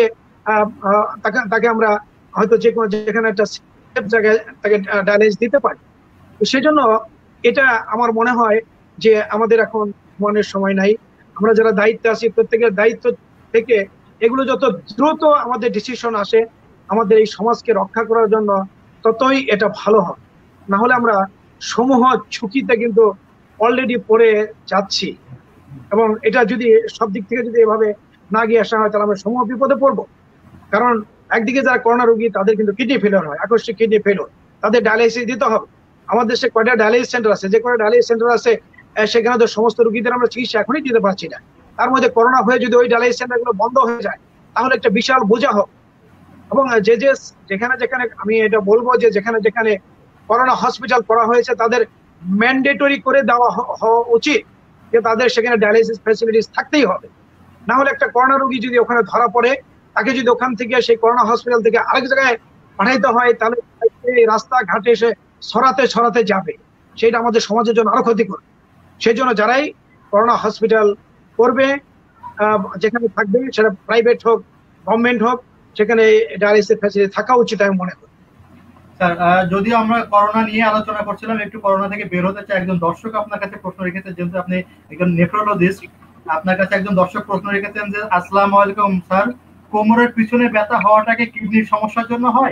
তাকে আমরা হয়তো যে কোনো যেখানে একটা জায়গায় তাকে ডায়ালাইসিস দিতে পারি। সেজন্য এটা আমার মনে হয় যে আমাদের এখন মনের সময় নাই। আমরা যারা দায়িত্বে আছি প্রত্যেকের দায়িত্ব থেকে এগুলো যত দ্রুত আমাদের ডিসিশন আসে আমাদের এই সমাজকে রক্ষা করার জন্য, ততই এটা ভালো হয়। না হলে আমরা সমূহ ঝুঁকিতে কিন্তু অলরেডি পড়ে যাচ্ছি, এবং এটা যদি সব দিক থেকে যদি এভাবে না গিয়ে আসা হয় তাহলে আমরা সমূহ বিপদে পড়বো। কারণ একদিকে যারা করোনা রোগী তাদের কিন্তু কিডনি ফেলিওর হয়, আকস্মিক কিডনি ফেলিওর, তাদের ডায়ালাইসিস দিতে হবে। আমাদের দেশে কয়টা ডায়ালাইসিস সেন্টার আছে, যে কয়টা ডায়ালাইসিস সেন্টার আছে সেখানে তো সমস্ত রোগীদের আমরা চিকিৎসা এখনই দিতে পারছি না। তার মধ্যে করোনা হয়ে যদি ওই ডায়ালাইসিস সেন্টার গুলো বন্ধ হয়ে যায় তাহলে একটা বিশাল বোঝা হবে। এবং যেখানে যেখানে আমি এটা বলবো যে যেখানে যেখানে করোনা হসপিটাল করা হয়েছে তাদের ম্যান্ডেটরি করে দেওয়া হওয়া উচিত যে তাদের সেখানে ডায়ালাইসিস ফ্যাসিলিটিস থাকতেই হবে। না হলে একটা করোনা রোগী যদি ওখানে ধরা পড়ে, তাকে যদি ওখান থেকে সেই করোনা হসপিটাল থেকে আরেক জায়গায় পাঠাইতে হয়, তাহলে রাস্তাঘাটে এসে ছড়াতে যাবে, সেটা আমাদের সমাজের জন্য আরো ক্ষতিকর। সেই জন্য যারাই করোনা হসপিটাল করবে, যেখানে থাকবে সেটা প্রাইভেট হোক গভর্নমেন্ট হোক, সেখানে ডায়ালিসিস ফ্যাসিলিটি থাকা উচিত আমি মনে করি। স্যার, যদিও আমরা করোনা নিয়ে আলোচনা করছিলাম, একটু করোনা থেকে বের হতে চাই। একজন দর্শক আপনার কাছে প্রশ্ন রেখেছে, যেহেতু আপনি একজন নেফ্রোলজিস্ট, আপনার কাছে একজন দর্শক প্রশ্ন রেখেছেন যে আসসালামু আলাইকুম স্যার, কোমরের পিছনে ব্যথা হওয়াটাকে কিডনির সমস্যার জন্য হয়?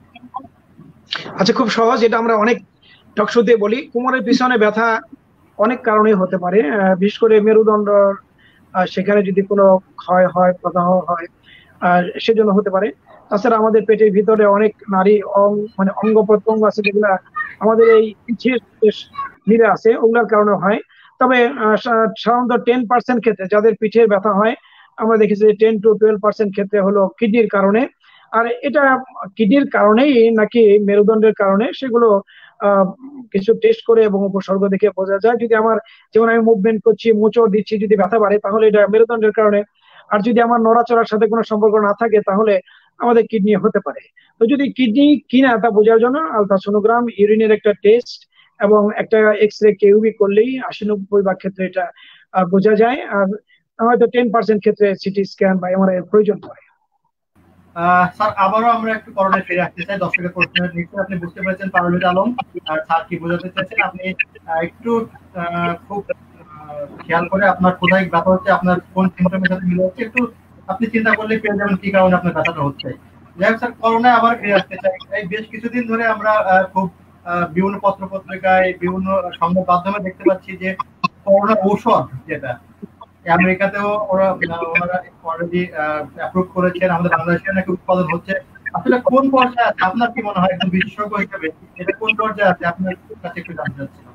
আচ্ছা, খুব সহজ। এটা আমরা অনেক টকশোতে বলি। কোমরের পিছনে ব্যথা অনেক কারণে হতে পারে, বিশেষ করে মেরুদণ্ড সেখানে যদি কোনো ক্ষয় হয়, প্রদাহ হয়, সেজন্য হতে পারে। তাছাড়া আমাদের পেটের ভিতরে অনেক নারী মানে অঙ্গ প্রত্যঙ্গ আছে যেগুলা আমাদের এই মিলে আছে, ওগুলার কারণে হয়। তবে সাধারণত 10% ক্ষেত্রে যাদের পিঠের ব্যথা হয় আমরা দেখেছি 10 to 12% ক্ষেত্রে হলো কিডনির কারণে। আর এটা কিডনির কারণেই নাকি মেরুদণ্ডের কারণে সেগুলো কিছু টেস্ট করে এবং উপসর্গ দেখে বোঝা যায়। যদি আমার যেমন আমি মুভমেন্ট করছি, মোচড় দিচ্ছি, যদি ব্যথা বাড়ে তাহলে এটা মেরুদণ্ডের কারণে। আর যদি আমার নড়াচড়ার সাথে কোনো সম্পর্ক না থাকে তাহলে আমাদের কিডনি হতে পারে। তো যদি কিডনি কিনা তা বোঝার জন্য আলট্রাসোনোগ্রাম, ইউরিনের একটা টেস্ট এবং একটা এক্সরে কেউবি করলেই 80-90 ক্ষেত্রে এটা বোঝা যায়। আর হয়তো 10% ক্ষেত্রে সিটি স্ক্যান বা এমআরআই প্রয়োজন পড়ে। স্যার, আবারও আমরা একটু করোনায় ফিরে আসতে চাই। দর্শকের প্রশ্নের নিশ্চয়ই আপনি বুঝতে পেরেছেন পারভেজ আলম আর স্যার কি বোঝাতে চাইছেন। আপনি একটু খুব খেয়াল করে আপনার কোথায় ব্যথা হচ্ছে, আপনার কোন সিমটমের সাথে মিলে হচ্ছে, একটু আপনি চিন্তা করলে পেয়ে যাবেন কি কারণে আপনার ব্যথাটা হচ্ছে। যাই হোক স্যার, করোনায় আবার ফিরে আসতে চাই। এই বেশ কিছুদিন ধরে আমরা খুব বিভিন্ন পত্র পত্রিকায়, বিভিন্ন সংবাদ মাধ্যমে দেখতে পাচ্ছি যে করোনার ঔষধ যেটা আমেরিকাতেও ওনারা অলরেডি অ্যাপ্রুভ করেছেন, আমাদের বাংলাদেশে নাকি উৎপাদন হচ্ছে। আসলে কোন পর্যায়ে আছে আপনার কি মনে হয়, একজন বিশেষজ্ঞ হিসেবে এটা কোন পর্যায়ে আছে আপনার কাছে একটু জানতে চাচ্ছিলাম।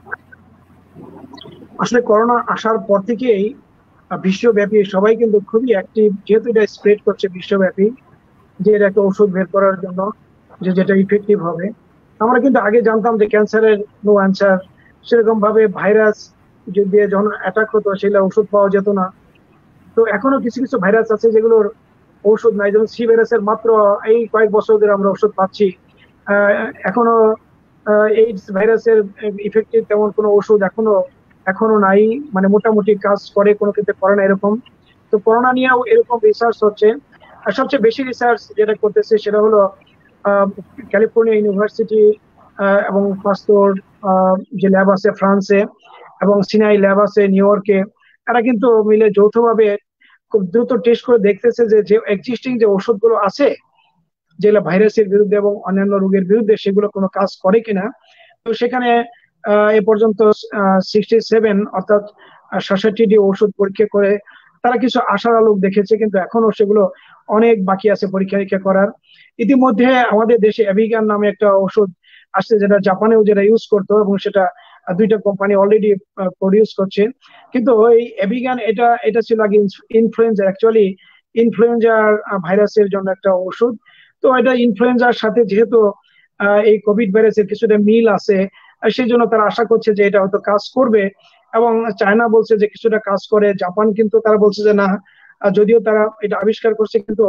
আসলে করোনা আসার পর থেকেই বিশ্বব্যাপী সবাই কিন্তু খুবই অ্যাক্টিভ, যেহেতু এটা স্প্রেড করছে বিশ্বব্যাপী, যে এটা একটা ওষুধ বের করার জন্য যে যেটা ইফেক্টিভ হবে। আমরা কিন্তু আগে জানতাম যে ক্যান্সারের নো অ্যান্সার, সেরকম ভাবে ভাইরাস দিয়ে যখন অ্যাটাক হতো সেগুলো ওষুধ পাওয়া যেত না। তো এখনো কিছু কিছু ভাইরাস আছে যেগুলোর ঔষধ নাই, যেমন সি ভাইরাসের মাত্র এই কয়েক বছর ধরে আমরা ওষুধ পাচ্ছি। এখনো এইডস ভাইরাসের ইফেক্টিভ তেমন কোনো ওষুধ এখনো নাই, মানে মোটামুটি কাজ করে, কোনো ক্ষেত্রে করে না এরকম। তো করোনা নিয়েও এরকম রিসার্চ হচ্ছে। আর সবচেয়ে বেশি রিসার্চ যেটা করতেছে সেটা হলো ক্যালিফোর্নিয়া ইউনিভার্সিটি এবং পাস্তোর যে ল্যাব আছে ফ্রান্সে, এবং সিনাই ল্যাব আছে নিউ ইয়র্কে। এরা কিন্তু মিলে যৌথভাবে খুব দ্রুত টেস্ট করে দেখতেছে যে এক্সিস্টিং যে ওষুধগুলো আছে যেগুলো ভাইরাসের বিরুদ্ধে এবং অন্যান্য রোগের বিরুদ্ধে, সেগুলো কোনো কাজ করে কিনা। তো সেখানে এ পর্যন্ত 67 অর্থাৎ 67টি ওষুধ পরীক্ষা করে তারা কিছু আশার আলোক দেখেছে, কিন্তু এখনো সেগুলো অনেক বাকি আছে পরীক্ষা নিরীক্ষা করার। ইতিমধ্যে আমাদের দেশে অ্যাভিগান নামে একটা ওষুধ আসছে, যেটা জাপানেও যেটা ইউজ করতো, এবং সেটা দুইটা কোম্পানি অলরেডি প্রডিউস করছে। কিন্তু ওই অ্যাভিগান এটা ছিল আগে ইনফ্লুয়েঞ্জা, অ্যাকচুয়ালি ইনফ্লুয়েঞ্জার ভাইরাসের জন্য একটা ওষুধ। তো এটা ইনফ্লুয়েঞ্জার সাথে যেহেতু এই কোভিড ভাইরাসের কিছুটা মিল আছে, সেই জন্য তারা আশা করছে যে এটা হয়তো কাজ করবে। এবং চায়না বলছে যে কিছুটা কাজ করে, জাপান কিন্তু তারা বলছে যে না, যদিও তারা এটা আবিষ্কার করছে কিন্তু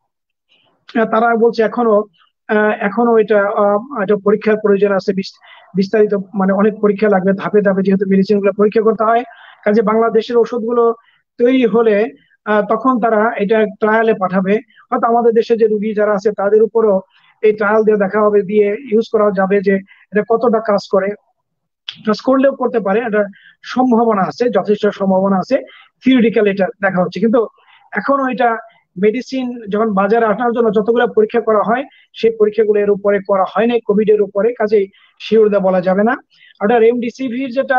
তারা বলছে এখনো এটা পরীক্ষার প্রয়োজন আছে, বিস্তারিত, মানে অনেক পরীক্ষা লাগবে, ধাপে ধাপে যেহেতু মেডিসিন গুলো পরীক্ষা করতে হয়। কাজে বাংলাদেশের ওষুধগুলো তৈরি হলে তখন তারা এটা ট্রায়ালে পাঠাবে। হয়তো আমাদের দেশে যে রুগী যারা আছে তাদের উপরও এই ট্রায়াল দিয়ে দেখা হবে, দিয়ে ইউজ করা যাবে যে এটা কতটা কাজ করে। কাজ করলেও করতে পারে, এটা সম্ভাবনা আছে, যথেষ্ট সম্ভাবনা আছে। থিওরিটিক্যাল এটা দেখা হচ্ছে, কিন্তু এখনো এটা মেডিসিন যখন বাজারে আসার জন্য যতগুলো পরীক্ষা করা হয়, সেই পরীক্ষাগুলো এর উপরে করা হয়নি কোভিড এর উপরে, কাজেই শিওর দা বলা যাবে না। ওটা রেমডিসিভির যেটা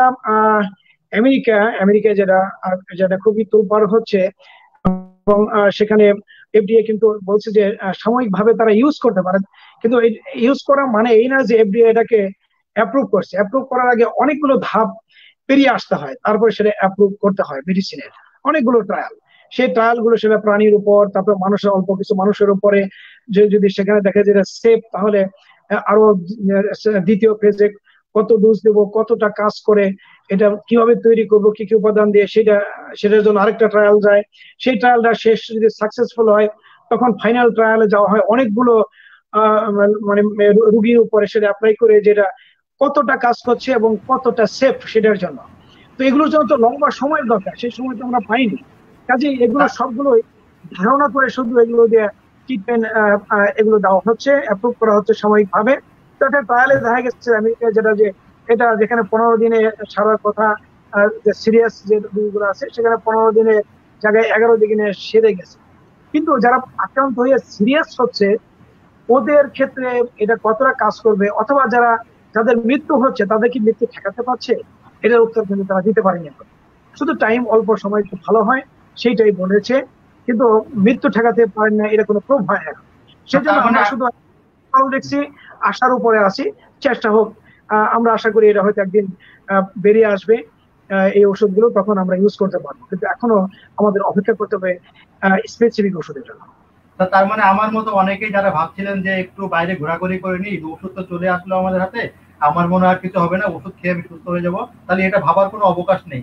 আমেরিকায় যেটা খুবই তোলপাড় হচ্ছে, এবং সেখানে এফডিএ কিন্তু বলছে যে সাময়িকভাবে তারা ইউজ করতে পারে, কিন্তু ইউজ করা মানে এই না যে এফডিএ এটাকে অ্যাপ্রুভ করছে। অ্যাপ্রুভ করার আগে অনেকগুলো ধাপ পেরিয়ে আসতে হয়, তারপরে সেটা অ্যাপ্রুভ করতে হয় মেডিসিনের, অনেকগুলো ট্রায়াল। সেই ট্রায়াল গুলো সেটা প্রাণীর উপর, তারপর মানুষের, অল্প কিছু মানুষের উপরে, যদি সেখানে দেখা যায় সেফ, তাহলে আরো দ্বিতীয় ফেজে কত ডোজ দেবো, কতটা কাজ করে, এটা কিভাবে তৈরি করবো, কি কি উপাদান দিয়ে, সেটার জন্য আরেকটা ট্রায়াল যায়। সেই ট্রায়ালটা শেষ যদি সাকসেসফুল হয়, তখন ফাইনাল ট্রায়ালে যাওয়া হয় অনেকগুলো মানে রুগীর উপরে, সেটা অ্যাপ্লাই করে যেটা কতটা কাজ করছে এবং কতটা সেফ সেটার জন্য। তো এগুলোর জন্য তো লম্বা সময়ের দরকার, সেই সময় তো আমরা পাইনি। কাজেই এগুলো সবগুলোই ধারণা করে শুধু এগুলো দিয়ে ট্রিটমেন্ট এগুলো দেওয়া হচ্ছে, অ্যাপ্রুভ করা হচ্ছে সাময়িকভাবে। তো এটা ট্রায়ালে দেখা গেছে আমেরিকা এটা যেখানে 15 দিনে সারার কথা, যে সিরিয়াস যে রোগীগুলো আছে সেখানে 15 দিনের জায়গায় 11 দিনে সেরে গেছে। কিন্তু যারা আক্রান্ত হয়ে সিরিয়াস হচ্ছে ওদের ক্ষেত্রে এটা কতটা কাজ করবে, অথবা যাদের মৃত্যু হচ্ছে তাদের কি মৃত্যু ঠেকাতে পারছে, এটার উত্তর কিন্তু তারা দিতে পারেনি এখন। শুধু টাইম অল্প সময় একটু ভালো হয় সেইটাই বলেছে, কিন্তু মৃত্যু ঠেকাতে পারেন না এটা কোনো প্রুফ হয় না। সেজন্য আমরা শুধু দেখছি, আশার উপরে আছি, চেষ্টা হোক। আমরা আশা করি এটা হয়তো একদিন বেরিয়ে আসবে এই ওষুধগুলো, তখন আমরা ইউজ করতে পারবো, কিন্তু এখনো আমাদের অপেক্ষা করতে হবে স্পেসিফিক ওষুধের জন্য। তার মানে আমার মতো অনেকেই যারা ভাবছিলেন যে একটু বাইরে ঘোরাঘুরি করে নিই, ওষুধ তো চলে আসলো আমাদের হাতে, আমার মনে আর কিছু হবে না, ওষুধ খেয়ে আমি সুস্থ হয়ে যাবো, তাহলে এটা ভাবার কোনো অবকাশ নেই।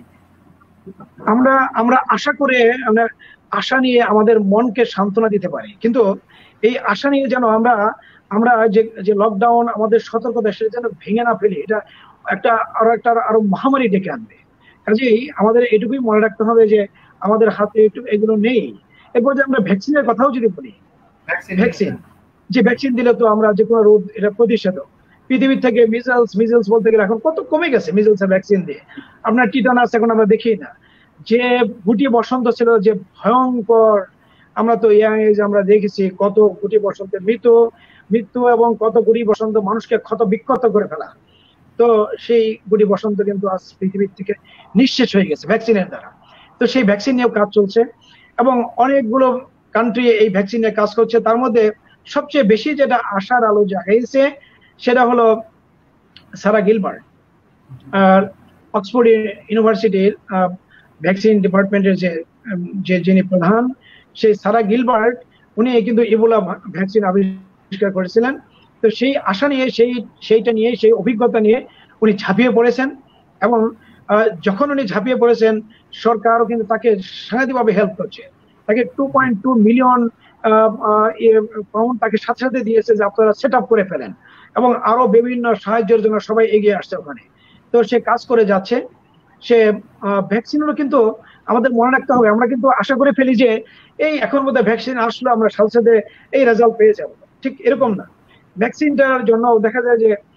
আমরা আশা করে, আমরা আশা নিয়ে আমাদের মনকে সান্ত্বনা দিতে পারি, কিন্তু এই আশা নিয়ে যেন আমরা যে লকডাউন, আমাদের সতর্কতা, সেটা যেন ভেঙে না ফেলি, এটা আরো মহামারী ডেকে আনবে। কাজেই আমাদের এটুকুই মনে রাখতে হবে যে আমাদের হাতে এগুলো নেই। এরপর যে আমরা ভ্যাকসিনের কথাও যদি বলি, ভ্যাকসিন দিলে তো আমরা যে কোনো রোগ এটা প্রতিষেধক, পৃথিবীর থেকে মিজেলস বলতে গেলে এখন কত কমে গেছে মিজেলসের ভ্যাকসিন দিয়ে। আপনার টিটানাস এখন আমরা দেখি না। যে গুটি বসন্ত ছিল যে ভয়ঙ্কর, আমরা তো ইয়াং এজ আমরা দেখেছি কত গুটি বসন্তের মৃত্যু এবং কত গুটি বসন্ত মানুষকে ক্ষত বিক্ষত করে ফেলা। তো সেই গুটি বসন্ত কিন্তু আজ পৃথিবীর থেকে নিঃশেষ হয়ে গেছে ভ্যাকসিনের দ্বারা। তো সেই ভ্যাকসিন নিয়েও কাজ চলছে এবং অনেকগুলো কান্ট্রি এই ভ্যাকসিন নিয়ে কাজ করছে। তার মধ্যে সবচেয়ে বেশি যেটা আশার আলো জাগাইছে সেটা হলো সারা গিলবার্ট, অক্সফোর্ড ইউনিভার্সিটির ভ্যাকসিন ডিপার্টমেন্টের যে যিনি প্রধান, সেই সারা গিলবার্ট, উনি কিন্তু ইবোলা ভ্যাকসিন আবিষ্কার করেছিলেন। তো সেই আশা নিয়ে সেই অভিজ্ঞতা নিয়ে উনি ঝাঁপিয়ে পড়েছেন এবং যখন উনি ঝাঁপিয়ে পড়েছেন সরকারও কিন্তু তাকে সাংঘাতিকভাবে হেল্প করছে। তাকে 2.2 মিলিয়ন পাউন্ড তাকে সাথে সাথে দিয়েছে যে আপনারা সেট আপ করে ফেলেন, এবং আরো বিভিন্ন সাহায্যের জন্য সবাই এগিয়ে আসছে ওখানে। তো সে কাজ করে যাচ্ছে। সে ভ্যাকসিন হলো, কিন্তু আমাদের মনে রাখতে হবে আমরা কিন্তু আশা করে ফেলি যে এই এখন বোধহয় ভ্যাকসিন আসলো আমরা সাথে সাথে এই রেজাল্ট পেয়ে যাবো, ঠিক এরকম না। ভ্যাকসিনটার জন্য দেখা যায়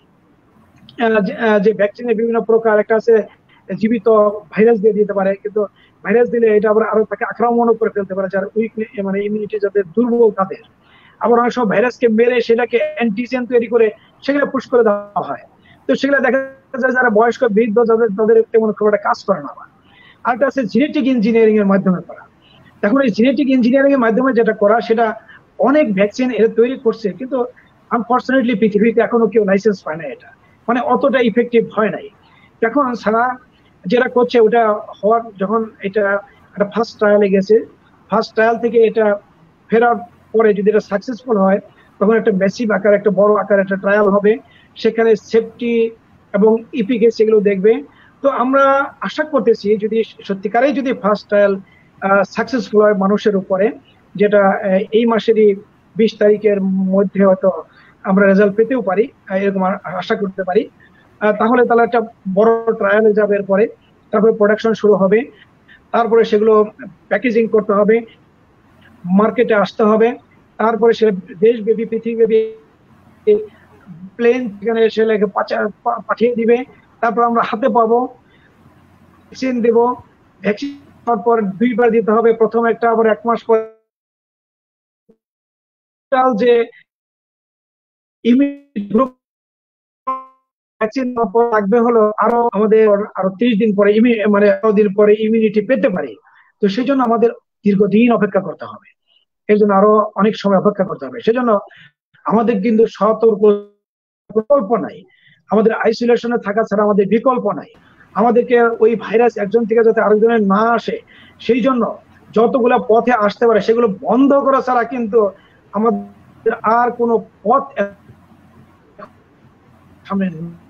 যে ভ্যাকসিনের বিভিন্ন প্রকার, একটা আছে জীবিত ভাইরাস দিয়ে দিতে পারে, কিন্তু ভাইরাস দিলে এটা আবার আরো তাকে আক্রমণও করে ফেলতে পারে, যার উইক মানে ইমিউনিটি যাদের দুর্বল তাদের। আবার অনেক সময় ভাইরাসকে মেরে সেটাকে অ্যান্টিজেন তৈরি করে সেগুলো পুশ করে দেওয়া হয়। তো সেগুলো দেখা যায় যারা বয়স্ক বৃদ্ধ তাদের তেমন খুব একটা কাজ করে না। আরেকটা আছে জেনেটিক ইঞ্জিনিয়ারিং এর মাধ্যমে করা। এখন এই জেনেটিক ইঞ্জিনিয়ারিং এর মাধ্যমে যেটা করা, সেটা অনেক ভ্যাকসিন এর তৈরি করছে, কিন্তু আনফরচুনেটলি পৃথিবীতে এখনো কেউ লাইসেন্স পায় না, এটা মানে অতটা ইফেক্টিভ হয় নাই। এখন সারা যেটা করছে ওটা হওয়ার, যখন এটা একটা ফার্স্ট ট্রায়ালে গেছে, ফার্স্ট ট্রায়াল থেকে এটা ফেরার পরে যদি এটা সাকসেসফুল হয় তখন একটা ম্যাসিভ আকার, একটা বড় আকার একটা ট্রায়াল হবে, সেখানে সেফটি এবং ইফিকেসি এগুলো দেখবে। তো আমরা আশা করতেছি যদি সত্যিকারেই যদি ফার্স্ট ট্রায়াল সাকসেসফুল হয় মানুষের উপরে, যেটা এই মাসেরই 20 তারিখের মধ্যে হয়তো আমরা রেজাল্ট পেতেও পারি, এরকম আশা করতে পারি। তাহলে একটা বড় ট্রায়ালে যাবে, এরপরে তারপরে প্রোডাকশন শুরু হবে, তারপরে সেগুলো প্যাকেজিং করতে হবে, মার্কেটে আসতে হবে, তারপরে সে দেশব্যাপী পৃথিবীব্যাপী প্লেন সেখানে সে পাঠিয়ে দিবে, তারপর আমরা হাতে পাবো, ভ্যাকসিন দেবো। ভ্যাকসিন পাওয়ার পর 2 বার দিতে হবে, প্রথম একটা, আবার 1 মাস পর। যে গ্রুপ ভ্যাকসিন লাগবে হলো আমাদের আরো 30 দিন পরে, মানে দিন পরে ইমিউনিটি পেতে পারি। তো সেই জন্য আমাদের দীর্ঘদিন অপেক্ষা করতে হবে, এর জন্য আরো অনেক সময় অপেক্ষা করতে হবে। সেজন্য আমাদের কিন্তু সতর্ক বিকল্প নাই, আমাদের আইসোলেশনে থাকা ছাড়া আমাদের বিকল্প নাই। আমাদেরকে ওই ভাইরাস একজন থেকে যাতে আরেকজনের না আসে, সেই জন্য যতগুলা পথে আসতে পারে সেগুলো বন্ধ করা ছাড়া কিন্তু আমাদের আর কোনো পথ সামনে।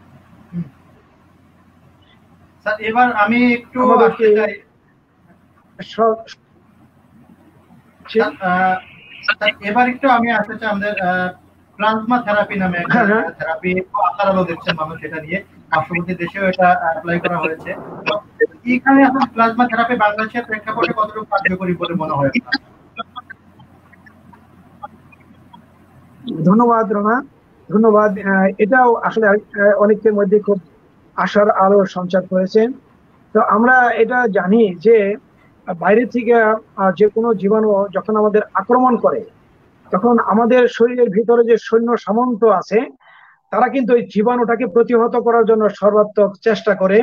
স্যার এবার আমি একটু আমি আসতে চাই আমাদের প্লাজমা থেরাপি নামে একটা থেরাপি আশার আলো দেখছেন মানুষ, এটা নিয়ে পার্শ্ববর্তী দেশেও এটা অ্যাপ্লাই করা হয়েছে। এখানে এখন প্লাজমা থেরাপি বাংলাদেশের প্রেক্ষাপটে কতটুকু কার্যকরী বলে মনে হয়? ধন্যবাদ রোনা, ধন্যবাদ। এটাও আসলে অনেকের মধ্যে খুব আশার আলো সঞ্চার করেছে। তো আমরা এটা জানি যে বাইরে থেকে যে কোনো জীবাণু যখন আমাদের আক্রমণ করে, তখন আমাদের শরীরের ভিতরে যে সৈন্য সামন্ত আছে তারা কিন্তু ওই জীবাণুটাকে প্রতিহত করার জন্য সর্বাত্মক চেষ্টা করে।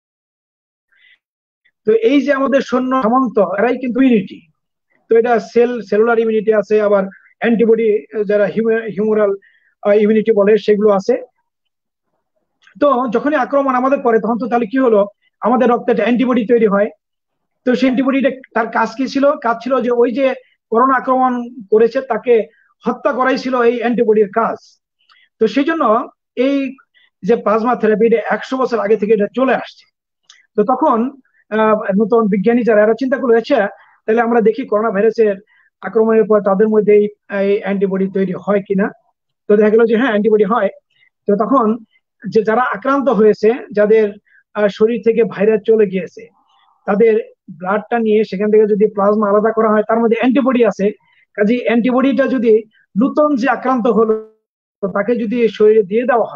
তো এই যে আমাদের সৈন্য সামন্ত, এরাই কিন্তু ইমিউনিটি। তো এটা সেলুলার ইমিউনিটি আছে, আবার অ্যান্টিবডি যারা হিউমারাল ইমিউনিটি বলে সেগুলো আছে। তো যখনই আক্রমণ আমাদের করে তখন তো তাহলে কি হলো, আমাদের রক্তে অ্যান্টিবডি তৈরি হয়। তো সেই অ্যান্টিবডিটা তার কাজ কি ছিল? কাজ ছিল যে ওই যে করোনা আক্রমণ করেছে তাকে হত্যা করাই ছিল এই অ্যান্টিবডির কাজ। তো সেই জন্য এই যে প্লাজমা থেরাপি 100 বছর আগে থেকে এটা চলে আসছে। তো তখন নতুন বিজ্ঞানী যারা এরা চিন্তা করে, আচ্ছা তাহলে আমরা দেখি করোনা ভাইরাসের আক্রমণের পর তাদের মধ্যে এই অ্যান্টিবডি তৈরি হয় কিনা। তো দেখা গেল যে হ্যাঁ, অ্যান্টিবডি হয়। তো তখন যে যারা আক্রান্ত হয়েছে, যাদের শরীর থেকে ভাইরাস চলে গিয়েছে, তাদের ব্লাডটা নিয়ে সেখান থেকে যদি প্লাজমা আলাদা করা হয়, তার মধ্যে অ্যান্টিবডি আছে। কাজে অ্যান্টিবডিটা যদি নতুন যে আক্রান্ত হলো তাকে যদি শরীরে দিয়ে দেওয়া হয়,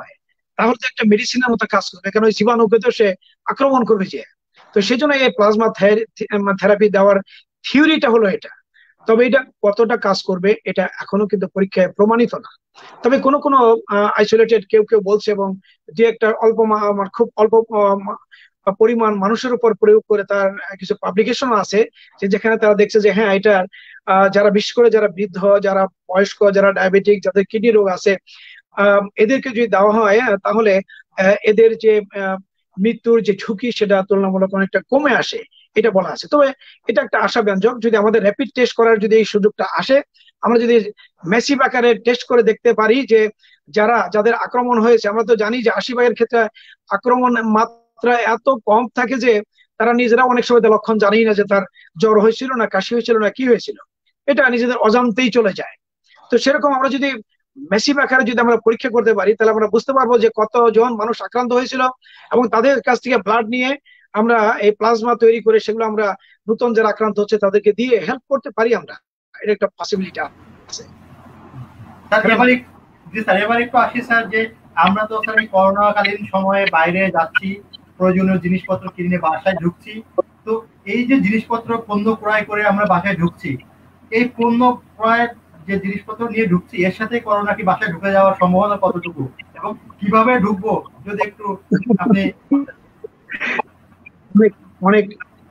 তাহলে তো একটা মেডিসিনের মতো কাজ করবে, কারণ ওই জীবাণুকে তো সে আক্রমণ করবে যে। তো সেই জন্য এই প্লাজমা থেরাপি দেওয়ার থিওরিটা হলো এটা। তবে এটা কতটা কাজ করবে এটা এখনো কিন্তু পরীক্ষায় প্রমাণিত না। তবে কোনো কোনো আইসোলেটেড কেউ কেউ বলছে, এবং যে একটা অল্প আমার খুব অল্প পরিমাণ মানুষের উপর প্রয়োগ করে তার কিছু পাবলিকেশন আছে, যে যেখানে তারা দেখছে যে হ্যাঁ এটা যারা বিশেষ করে যারা বৃদ্ধ, যারা বয়স্ক, যারা ডায়াবেটিক, যাদের কিডনি রোগ আছে, এদেরকে যদি দেওয়া হয় তাহলে এদের যে মৃত্যুর যে ঝুঁকি সেটা তুলনামূলক অনেকটা কমে আসে, এটা বলা আছে। তবে এটা একটা আশাব্যঞ্জক, যদি আমাদের র্যাপিড টেস্ট করার যদি এই সুযোগটা আসে, আমরা যদি ম্যাসিভ আকারে টেস্ট করে দেখতে পারি যে যাদের আক্রমণ হয়েছে, আমরা তো জানি যে 80 ভাগের ক্ষেত্রে আক্রমণ মাত্রা এত কম থাকে যে তারা নিজেরা অনেক সময় লক্ষণ জানেই না যে তার জ্বর হয়েছিল না কাশি হয়েছিল না কি হয়েছিল, এটা নিজেদের অজান্তেই চলে যায়। তো সেরকম আমরা যদি মেসিভ আকারে যদি আমরা পরীক্ষা করতে পারি, তাহলে আমরা বুঝতে পারবো যে কতজন মানুষ আক্রান্ত হয়েছিল, এবং তাদের কাছ থেকে ব্লাড নিয়ে আমরা এই প্লাজমা তৈরি করে সেগুলো আমরা নতুন যারা আক্রান্ত হচ্ছে তাদেরকে দিয়ে হেল্প করতে পারি আমরা। এটা একটা পসিবিলিটি আছে। স্যার এবার একটু আসি স্যার, যে আমরা তো স্যার এই করোনাকালীন সময়ে বাইরে যাচ্ছি, প্রয়োজনীয় জিনিসপত্র কিনে বাসায় ঢুকছি। তো এই যে জিনিসপত্র পণ্য ক্রয় করে আমরা বাসায় ঢুকছি, এই পণ্য ক্রয়ের যে জিনিসপত্র নিয়ে ঢুকছি, এর সাথে করোনা কি বাসায় ঢুকে যাওয়ার সম্ভাবনা কতটুকু এবং কিভাবে ঢুকবো যদি একটু আপনি। অনেক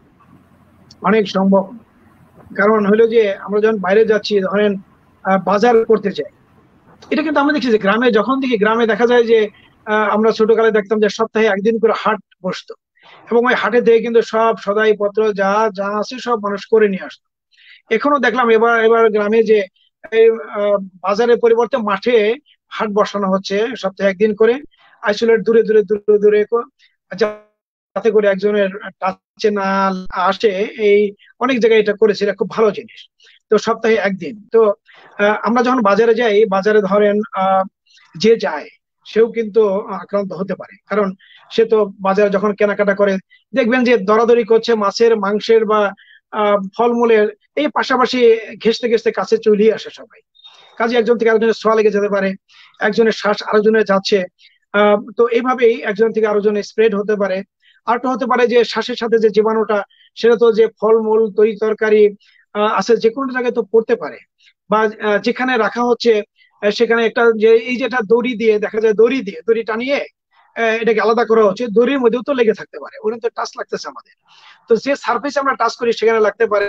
অনেক সম্ভব। কারণ হলো যে আমরা যখন বাইরে যাচ্ছি, ধরেন বাজার করতে চাই, এটা কিন্তু আমরা দেখছি যে গ্রামে, যখন দেখি গ্রামে দেখা যায় যে আমরা ছোটকালে দেখতাম যে সপ্তাহে একদিন করে হাট বসতো, এবং ওই হাটে থেকে কিন্তু সব সদাই পত্র যা যা আছে সব মানুষ করে নিয়ে আসতো। এখনো দেখলাম এবার এবার গ্রামে যে বাজারের পরিবর্তে মাঠে হাট বসানো হচ্ছে সপ্তাহে একদিন করে, আইসোলেট দূরে দূরে দূরে দূরে, যাতে করে একজনের টাচে না আসে। এই অনেক জায়গায় এটা করেছে, এটা খুব ভালো জিনিস। তো সপ্তাহে একদিন। তো আমরা যখন বাজারে যাই, বাজারে ধরেন যে যায় সেও কিন্তু আক্রান্ত হতে পারে, কারণ সে তো বাজারে যখন কেনাকাটা করে দেখবেন যে দরাদরি করছে মাছের, মাংসের বা ফলমূলের, এই পাশাপাশি ঘেঁষতে ঘেঁষতে কাছে চলিয়ে আসে সবাই। কাজে একজন থেকে আরেকজনের ছোঁয়া লেগে যেতে পারে, একজনের শ্বাস আরেকজনের যাচ্ছে, তো এইভাবেই একজন থেকে আরেকজনের স্প্রেড হতে পারে। আরেকটা হতে পারে যে শ্বাসের সাথে যে জীবাণুটা, সেটা তো যে ফলমূল তরি তরকারি আছে যে কোনো জায়গায় তো পড়তে পারে, বা যেখানে রাখা হচ্ছে সেখানে একটা যে এই যেটা দড়ি দিয়ে দেখা যায়, দড়ি টানিয়ে এটাকে আলাদা করা হচ্ছে, দড়ির মধ্যেও তো লেগে থাকতে পারে, ওখানে তো টাচ লাগতেছে আমাদের। তো যে সার্ফেস আমরা টাচ করি সেখানে লাগতে পারে,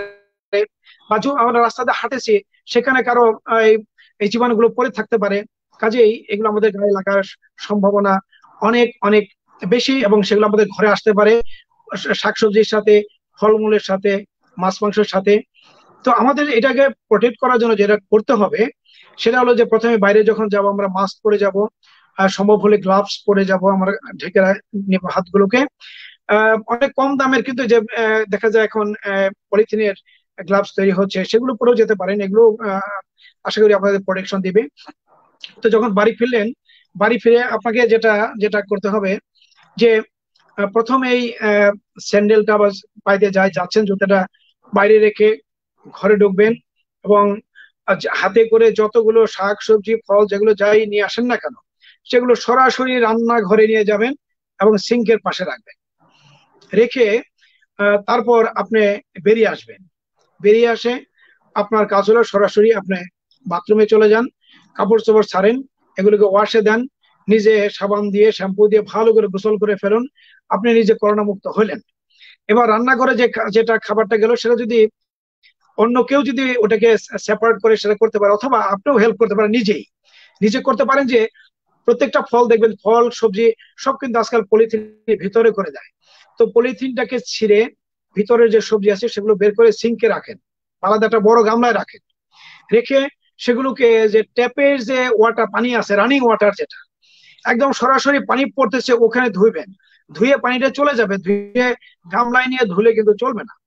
বা আমরা রাস্তাতে হাঁটেছি সেখানে কারো এই জীবাণুগুলো পড়ে থাকতে পারে। কাজেই এগুলো আমাদের গায়ে লাগার সম্ভাবনা অনেক অনেক বেশি, এবং সেগুলো আমাদের ঘরে আসতে পারে শাকসবজির সাথে, ফলমূলের সাথে, মাছ মাংসের সাথে। তো আমাদের এটাকে প্রোটেক্ট করার জন্য যেটা করতে হবে সেটা হলো যে প্রথমে বাইরে যখন যাব আমরা মাস্ক পরে যাব, সম্ভব হলে গ্লাভস পরে যাব, আমরা ঢেকে নেব হাতগুলোকে। অনেক কম দামের কিন্তু যে দেখা যায় এখন পলিথিনের গ্লাভস তৈরি হচ্ছে, সেগুলো পরেও যেতে পারেন। এগুলো আশা করি আপনাদের প্রোটেকশন দিবে। তো যখন বাড়ি ফিরলেন, বাড়ি ফিরে আপনাকে যেটা যেটা করতে হবে যে প্রথমে এই স্যান্ডেলটা বা পাইতে যাচ্ছেন জুতাটা বাইরে রেখে ঘরে ঢুকবেন, এবং হাতে করে যতগুলো শাক সবজি ফল যেগুলো যাই নিয়ে আসেন না কেন, সেগুলো সরাসরি রান্নাঘরে নিয়ে যাবেন এবং সিঙ্কের পাশে রাখবেন। রেখে তারপর আপনি বেরিয়ে আসবেন। বেরিয়ে আসে আপনার কাজ হলো সরাসরি আপনি বাথরুমে চলে যান, কাপড় চোপড় ছাড়েন, এগুলোকে ওয়াশে দেন, নিজে সাবান দিয়ে শ্যাম্পু দিয়ে ভালো করে গোসল করে ফেলুন, আপনি নিজে করোনা মুক্ত হলেন। এবার রান্নাঘরে যেটা খাবারটা গেল সেটা যদি অন্য কেউ যদি ওটাকে সেপারেট করে সেটা করতে পারে, অথবা আপনিও হেল্প করতে পারেন, নিজে করতে পারেন। যে প্রত্যেকটা ফল দেখবেন, ফল সবজি সব কিন্তু আজকাল পলিথিনের ভিতরে করে দেয়। তো পলিথিনটাকে ছিঁড়ে ভিতরে যে সবজি আছে সেগুলো বের করে সিঙ্কে রাখেন, আলাদা একটা বড় গামলায় রাখেন। রেখে সেগুলোকে যে ট্যাপের যে ওয়াটার পানি আছে, রানিং ওয়াটার, যেটা একদম সরাসরি পানি পড়তেছে ওখানে ধুইবেন। ধুয়ে পানিটা চলে যাবে, ধুয়ে গামলায় নিয়ে ধুলে কিন্তু চলবে না।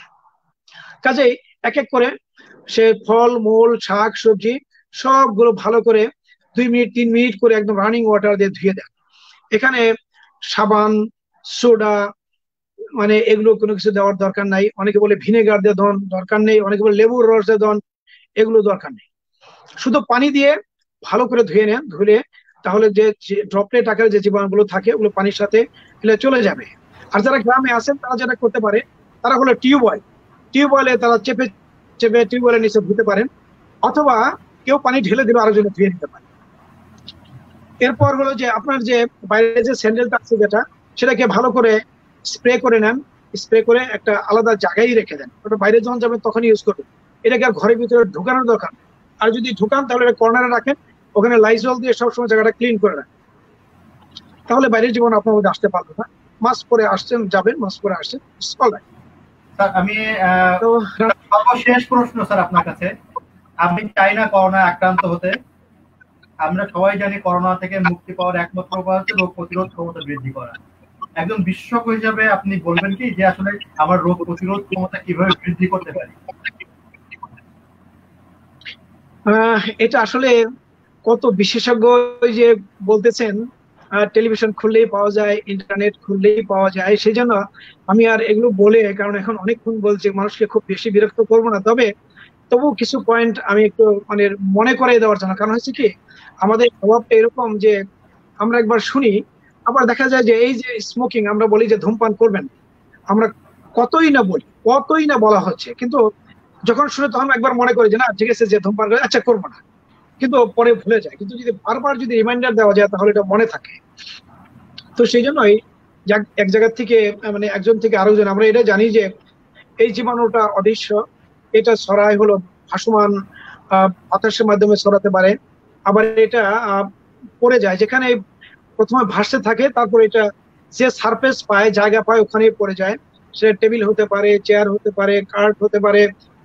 কাজেই এক এক করে সে ফল মূল শাক সবজি সবগুলো ভালো করে 2 মিনিট 3 মিনিট করে একদম রানিং ওয়াটার দিয়ে ধুয়ে দেন। এখানে সাবান, সোডা, মানে এগুলো কোনো কিছু দেওয়ার দরকার নাই। অনেকে বলে ভিনেগার দিয়ে ধন, দরকার নেই। অনেকে বলে লেবুর রস দিয়ে ধন, এগুলো দরকার নেই। শুধু পানি দিয়ে ভালো করে ধুয়ে নেন। ধুলে তাহলে যে ড্রপলেট আকারে যে জীবাণুগুলো থাকে ওগুলো পানির সাথে মিলে চলে যাবে। আর যারা গ্রামে আছেন তারা যেটা করতে পারে, তারা হলো টিউবওয়েলে তারা চেপে চেপে টিউবওয়েলের নিচে ধুতে পারেন, অথবা কেউ পানি ঢেলে দিল আরেকজনে ধুয়ে নিতে পারে। এরপর হলো যে আপনার যে বাইরে যে স্যান্ডেলটা আছে যেটা, সেটাকে ভালো করে স্প্রে করে নেন, স্প্রে করে একটা আলাদা জায়গায় রেখে দেন, ওটা বাইরে যখন যাবেন তখন ইউজ করবেন। এটাকে আর ঘরের ভিতরে ঢুকানোর দরকার নেই। আর যদি ঢুকান তাহলে এটা কর্নারে রাখেন, ওখানে লাইজল দিয়ে সবসময় জায়গাটা ক্লিন করে রাখেন, তাহলে বাইরের জীবন আপনার মধ্যে আসতে পারবে না। মাস্ক পরে আসছেন, যাবেন, মাস্ক পরে আসছেন, স্যার আমি সর্বশেষ প্রশ্ন স্যার আপনার কাছে। আমি চাই না করোনা আক্রান্ত হতে। আমরা সবাই জানি করোনা থেকে মুক্তি পাওয়ার একমাত্র উপায় হচ্ছে রোগ প্রতিরোধ ক্ষমতা বৃদ্ধি করা। একজন বিশেষজ্ঞ হিসাবে আপনি বলবেন কি যে আসলে আমার রোগ প্রতিরোধ ক্ষমতা কিভাবে বৃদ্ধি করতে পারি? এটা আসলে কত বিশেষজ্ঞ যে বলতেছেন, টেলিভিশন খুললেই পাওয়া যায়, ইন্টারনেট খুললেই পাওয়া যায়, সেই জন্য আমি আর এগুলো বলে, কারণ এখন অনেকক্ষণ বলছে, মানুষকে খুব বেশি বিরক্ত করবো না। তবু কিছু পয়েন্ট আমি একটু মানে মনে করিয়ে দেওয়ার জন্য, কারণ হচ্ছে কি আমাদের স্বভাবটা এরকম যে আমরা একবার শুনি, আবার দেখা যায় যে এই যে স্মোকিং, আমরা বলি যে ধূমপান করবেন, আমরা কতই না বলা হচ্ছে, কিন্তু যখন শুনে তখন একবার মনে করি যে না ঠিক আছে, যে ধূমপান করে আচ্ছা করবো না, কিন্তু পরে ভুলে যায়। কিন্তু যদি বারবার যদি রিমাইন্ডার দেওয়া যায় তাহলে এটা মনে থাকে। তো সেই জন্যই এক জায়গা থেকে মানে একজন থেকে আরেকজন, আমরা এটা জানি যে এই জীবাণুটা অদৃশ্য, এটা ছড়ায় হলো ভাসমান বাতাসের মাধ্যমে ছড়াতে পারে, আবার এটা পড়ে যায় যেখানে প্রথমে ভাসতে থাকে, তারপর এটা যে সারফেস পায়, জায়গা পায়, ওখানেই পড়ে যায়। সে টেবিল হতে পারে, চেয়ার হতে পারে, কার্ট হতে পারে,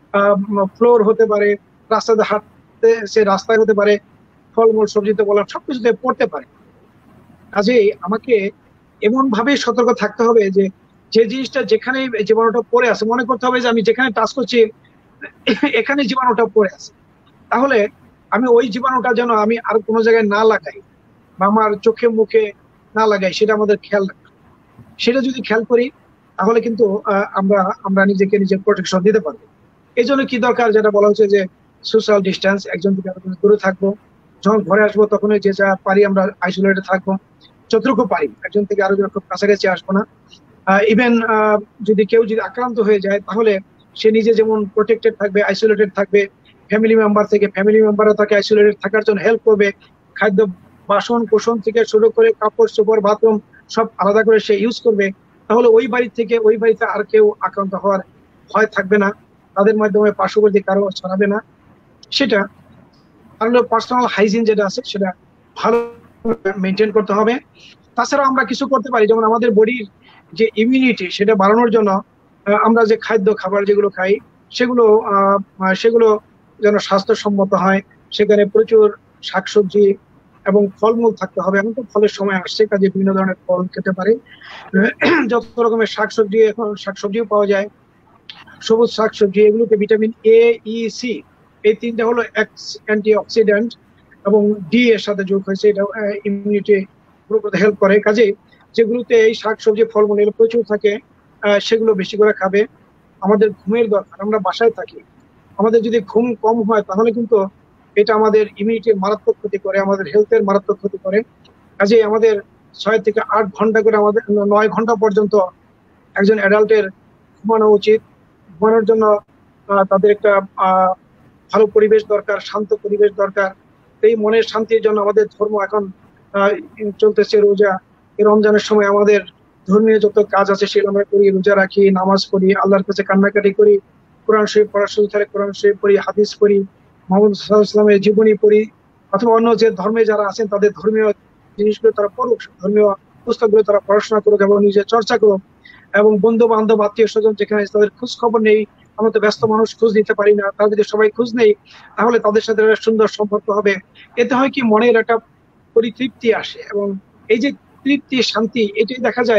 ফ্লোর হতে পারে, রাস্তাতে হাঁটতে সে রাস্তায় হতে পারে, ফলমূল সবজিতে বললাম, সবকিছুতে পড়তে পারে। কাজেই আমাকে এমন ভাবে সতর্ক থাকতে হবে যে যে জিনিসটা যেখানে জীবাণুটা পড়ে আছে, মনে করতে হবে যে আমি যেখানে টাচ করছি এখানে জীবাণুটা পড়ে আছে, তাহলে আমি ওই জীবাণুটা যেন আমি আর কোনো জায়গায় না লাগাই বা আমার চোখে মুখে না লাগাই, সেটা আমাদের খেয়াল রাখতে। সেটা যদি খেয়াল করি তাহলে কিন্তু আমরা নিজেকে নিজের প্রোটেকশন দিতে পারবো। এই জন্য কি দরকার, যেটা বলা হচ্ছে যে সোশ্যাল ডিস্টেন্স, একজন থেকে আরেকজন দূরে থাকবো, যখন ঘরে আসবো তখন যে যা পারি আমরা আইসোলেটেড থাকবো, যতটুকু পারি, একজন থেকে আরেকজন খুব কাছাকাছি আসবো না। ইভেন যদি কেউ আক্রান্ত হয়ে যায় তাহলে সে নিজে যেমন প্রোটেক্টেড থাকবে, আইসোলেটেড থাকবে, ফ্যামিলি মেম্বাররা তাকে আইসোলেটেড থাকার জন্য হেল্প করবে। খাদ্য, বাসন কোসন থেকে শুরু করে কাপড় চোপড়, বাথরুম সব আলাদা করে সে ইউজ করবে, তাহলে ওই বাড়িতে আর কেউ আক্রান্ত হওয়ার ভয় থাকবে না, তাদের মাধ্যমে পার্শ্ববর্তী কারো ছড়াবে না। সেটা আর পার্সোনাল হাইজিন যেটা আছে সেটা ভালো মেনটেন করতে হবে। তাছাড়া আমরা কিছু করতে পারি, যেমন আমাদের বডির যে ইমিউনিটি সেটা বাড়ানোর জন্য আমরা যে খাবার যেগুলো খাই সেগুলো যেন স্বাস্থ্যসম্মত হয়, সেখানে প্রচুর শাকসবজি এবং ফলমূল থাকতে হবে। এখন তো ফলের সময় আসছে, কাজে বিভিন্ন ধরনের ফল খেতে পারে, যত রকমের শাকসবজি, এখন শাকসবজিও পাওয়া যায়, সবুজ শাকসবজি, এগুলোতে ভিটামিন এ, ই, সি এই তিনটা হলো অ্যান্টি অক্সিডেন্ট, এবং ডি এর সাথে যোগ হয়েছে, এটা ইমিউনিটি গ্রো করতে হেল্প করে। কাজে যেগুলোতে এই শাকসবজি ফলমূল এগুলো প্রচুর থাকে সেগুলো বেশি করে খাবে। আমাদের ঘুমের দরকার, আমরা বাসায় থাকি, আমাদের যদি ঘুম কম হয় তাহলে কিন্তু এটা আমাদের ইমিউনিটির মারাত্মক ক্ষতি করে, আমাদের হেলথের মারাত্মক ক্ষতি করে। কাজে আমাদের 6 থেকে 8 ঘন্টা করে, আমাদের 9 ঘন্টা পর্যন্ত একজন অ্যাডাল্টের ঘুমানো উচিত। ঘুমানোর জন্য তাদের একটা ভালো পরিবেশ দরকার, শান্ত পরিবেশ দরকার। এই মনের শান্তির জন্য আমাদের ধর্ম এখন চলতেছে রোজা। এই রমজানের সময় আমাদের ধর্মীয় যত কাজ আছে সেগুলো আমরা করি, রোজা রাখি, নামাজ পড়ি, আল্লাহর কাছে কান্নাকাটি করি, কোরআন শরীফ পড়া শুরু করে কোরআন শরীফ পড়ি, হাদিস পড়ি, মুহাম্মদ সাল্লাল্লাহু আলাইহি ওয়াসাল্লামের জীবনী পড়ি, অথবা অন্য যে ধর্মে যারা আছেন তাদের ধর্মীয় জিনিসগুলো তারা পড়ুক, ধর্মীয় পুস্তকগুলো তারা পড়াশোনা করুক এবং নিজে চর্চা করুক। এবং বন্ধু বান্ধব, আত্মীয় স্বজন যেখানে তাদের খোঁজ খবর নেই, আমরা তো ব্যস্ত মানুষ, খোঁজ নিতে পারি না, তারা যদি সবাই খোঁজ নেই তাহলে তাদের সাথে একটা সুন্দর সম্পর্ক হবে। এতে হয় কি, মনের একটা পরিতৃপ্তি আসে, এবং এই যে তৃপ্তি, শান্তি, এটাই দেখা যায়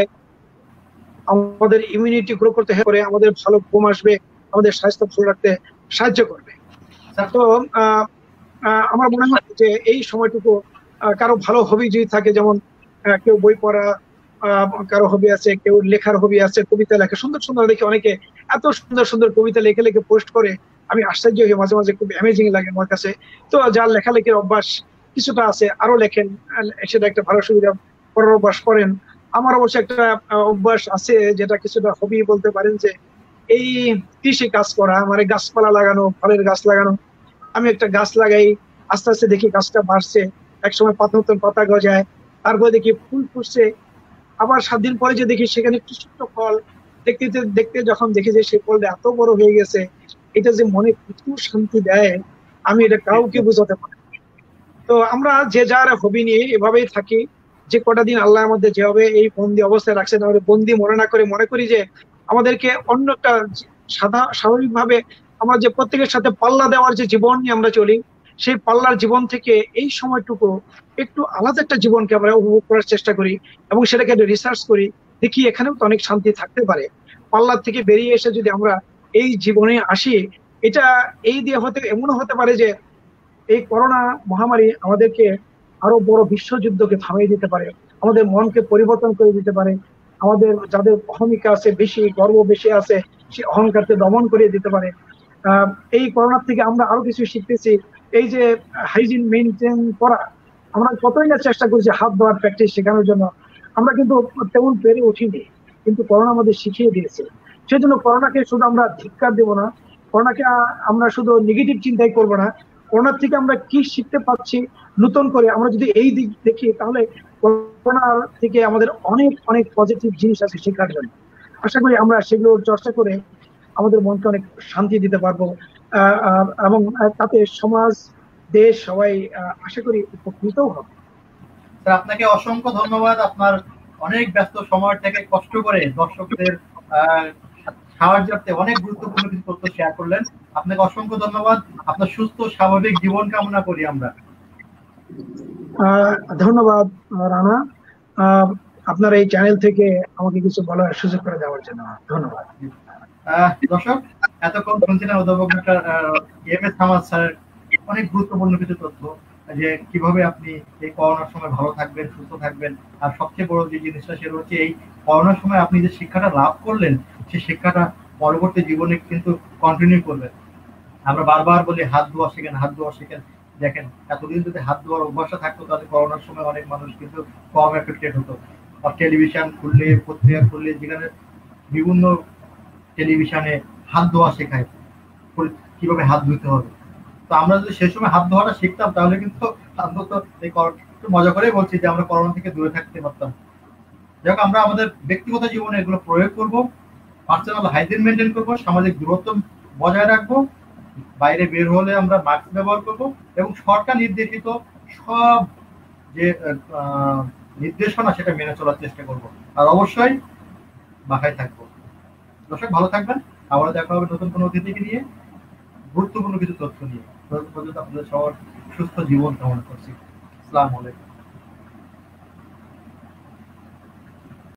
আমাদের ইমিউনিটি গ্রো করতে হেল্প করে, আমাদের ভালো ঘুম আসবে, আমাদের স্বাস্থ্য ভালো রাখতে সাহায্য করবে। তো আমার মনে হয় যে এই সময়টুকু কারো ভালো হবি যদি থাকে, যেমন কেউ বই পড়া, কারো হবি আছে, কেউ লেখার হবি আছে, কবিতা লেখা, সুন্দর সুন্দর দেখে অনেকে এত সুন্দর সুন্দর কবিতা লিখে লিখে পোস্ট করে, আমি আশ্চর্য হই মাঝে মাঝে, খুব অ্যামেজিং লাগে আমার কাছে। তো যার লেখালেখির অভ্যাস কিছুটা আছে, আরো লেখেন, সেটা একটা ভালো সুবিধা, পড়ার অভ্যাস করেন। আমার অবশ্য একটা অভ্যাস আছে, যেটা কিছুটা হবি বলতে পারেন, যে এই কৃষি কাজ করা, মানে গাছপালা লাগানো, ফলের গাছ লাগানো। আমি একটা গাছ লাগাই, আস্তে আস্তে দেখি গাছটা বাড়ছে, একসময় পাতা নতুন পাতা গজায়, তারপরে দেখি ফুল ফুটছে, আবার 7 দিন পরে যে দেখি সেখানে একটু ছোট্ট ফল, দেখতে দেখতে যখন দেখি যে সেই ফলটা এত বড় হয়ে গেছে, এটা যে মনে কত শান্তি দেয়, আমি এটা কাউকে বোঝাতে পারি না। তো আমরা যে যার হবি নিয়ে এভাবেই থাকি। যে কটা দিন আল্লাহ আমাদের যেভাবে এই বন্দি অবস্থায় রাখছেন, আমাদের বন্দি মনে না করে মনে করি যে আমাদেরকে অন্য একটা স্বাভাবিকভাবে আমরা যে প্রত্যেকের সাথে পাল্লা দেওয়ার যে জীবন নিয়ে আমরা চলি, সেই পাল্লার জীবন থেকে এই সময়টুকু একটু আলাদা একটা জীবনকে আমরা উপভোগ করার চেষ্টা করি, এবং সেটাকে রিসার্চ করি, দেখি এখানেও তো অনেক শান্তি থাকতে পারে। পাল্লার থেকে বেরিয়ে এসে যদি আমরা এই জীবনে আসি, এটা এই দিয়ে হতে এমনও হতে পারে যে এই করোনা মহামারী আমাদেরকে আরো বড় বিশ্বযুদ্ধকে থামিয়ে দিতে পারে, আমাদের মনকে পরিবর্তন করে দিতে পারে, আমাদের যাদের অহমিকা আছে বেশি, গর্ব বেশি আছে, সে অহংকারকে দমন করিয়ে দিতে পারে। আহ এই করোনার থেকে আমরা আরো কিছু শিখতেছি। এই যে হাইজিন মেনটেন করা, আমরা কতই না চেষ্টা করছি হাত ধোয়ার প্র্যাকটিস শেখানোর জন্য, আমরা কিন্তু তেমন পেরে উঠিনি, কিন্তু করোনা আমাদের শিখিয়ে দিয়েছে। সেজন্য করোনাকে শুধু আমরা ধিক্কার দেব না, করোনাকে আমরা শুধু নেগেটিভ চিন্তাই করবো না, করোনার থেকে আমরা কি শিখতে পাচ্ছি নতুন করে আমরা যদি এই দিক দেখি, তাহলে করোনার থেকে আমাদের অনেক অনেক পজিটিভ জিনিস আছে শেখার জন্য। আশা করি আমরা সেগুলো চর্চা করে আমাদের মনকে অনেক শান্তি দিতে পারবো, এবং তাতে সমাজ, দেশ সবাই আশা করি উপকৃতও হবে। স্যার, আপনাকে অসংখ্য ধন্যবাদ। আপনার অনেক ব্যস্ত সময় থেকে কষ্ট করে দর্শকদের আহ, সাহায্যার্থে অনেক গুরুত্বপূর্ণ কিছু তথ্য শেয়ার করলেন। আপনাকে অসংখ্য ধন্যবাদ। আপনার সুস্থ স্বাভাবিক জীবন কামনা করি আমরা। ধন্যবাদ রানা, আপনার এই চ্যানেল থেকে আমাকে কিছু বলার সুযোগ করে দেওয়ার জন্য ধন্যবাদ। দর্শক, এতক্ষণ শুনছিলেন অধ্যাপক ডক্টর এম এস সামাদ স্যারের অনেক গুরুত্বপূর্ণ কিছু তথ্য, যে কিভাবে আপনি এই করোনার সময় ভালো থাকবেন, সুস্থ থাকবেন। আর সবচেয়ে বড় যে জিনিসটা সেটা হচ্ছে এই করোনার সময় আপনি যে শিক্ষাটা লাভ করলেন, সেই শিক্ষাটা পরবর্তী জীবনে কিন্তু কন্টিনিউ করবেন। আমরা বারবার বলি হাত ধোয়া শেখেন, হাত ধোয়া শেখেন। দেখেন, এতদিন যদি হাত ধোয়ার অভ্যাসটা থাকতো, তাহলে করোনার সময় অনেক মানুষ কিন্তু কম এফেক্টেড হতো। আর টেলিভিশন খুললে, পত্রিকা খুললে, যেখানে বিভিন্ন টেলিভিশনে হাত ধোয়া শেখায়, কিভাবে হাত ধুতে হবে। তো আমরা যদি সেই সময় হাত ধোয়াটা শিখতাম, তাহলে কিন্তু অন্তত এই একটু মজা করেই বলছি যে আমরা করোনা থেকে দূরে থাকতে পারতাম। যাই হোক, আমরা আমাদের ব্যক্তিগত জীবনে এগুলো প্রয়োগ করব, পার্সোনাল হাইজিন মেনটেন করবো, সামাজিক দূরত্ব বজায় রাখবো, বাইরে বের হলে আমরা মাস্ক ব্যবহার করব, এবং সরকার নির্দেশিত সব যে নির্দেশনা সেটা মেনে চলার চেষ্টা করব। আর অবশ্যই বাসায় থাকবো। দর্শক, ভালো থাকবেন। আবারও দেখা হবে নতুন কোনো অতিথিকে নিয়ে, গুরুত্বপূর্ণ কিছু তথ্য নিয়ে। ততক্ষণ পর্যন্ত আপনাদের সবার সুস্থ জীবন কামনা করছি। আসসালামু আলাইকুম।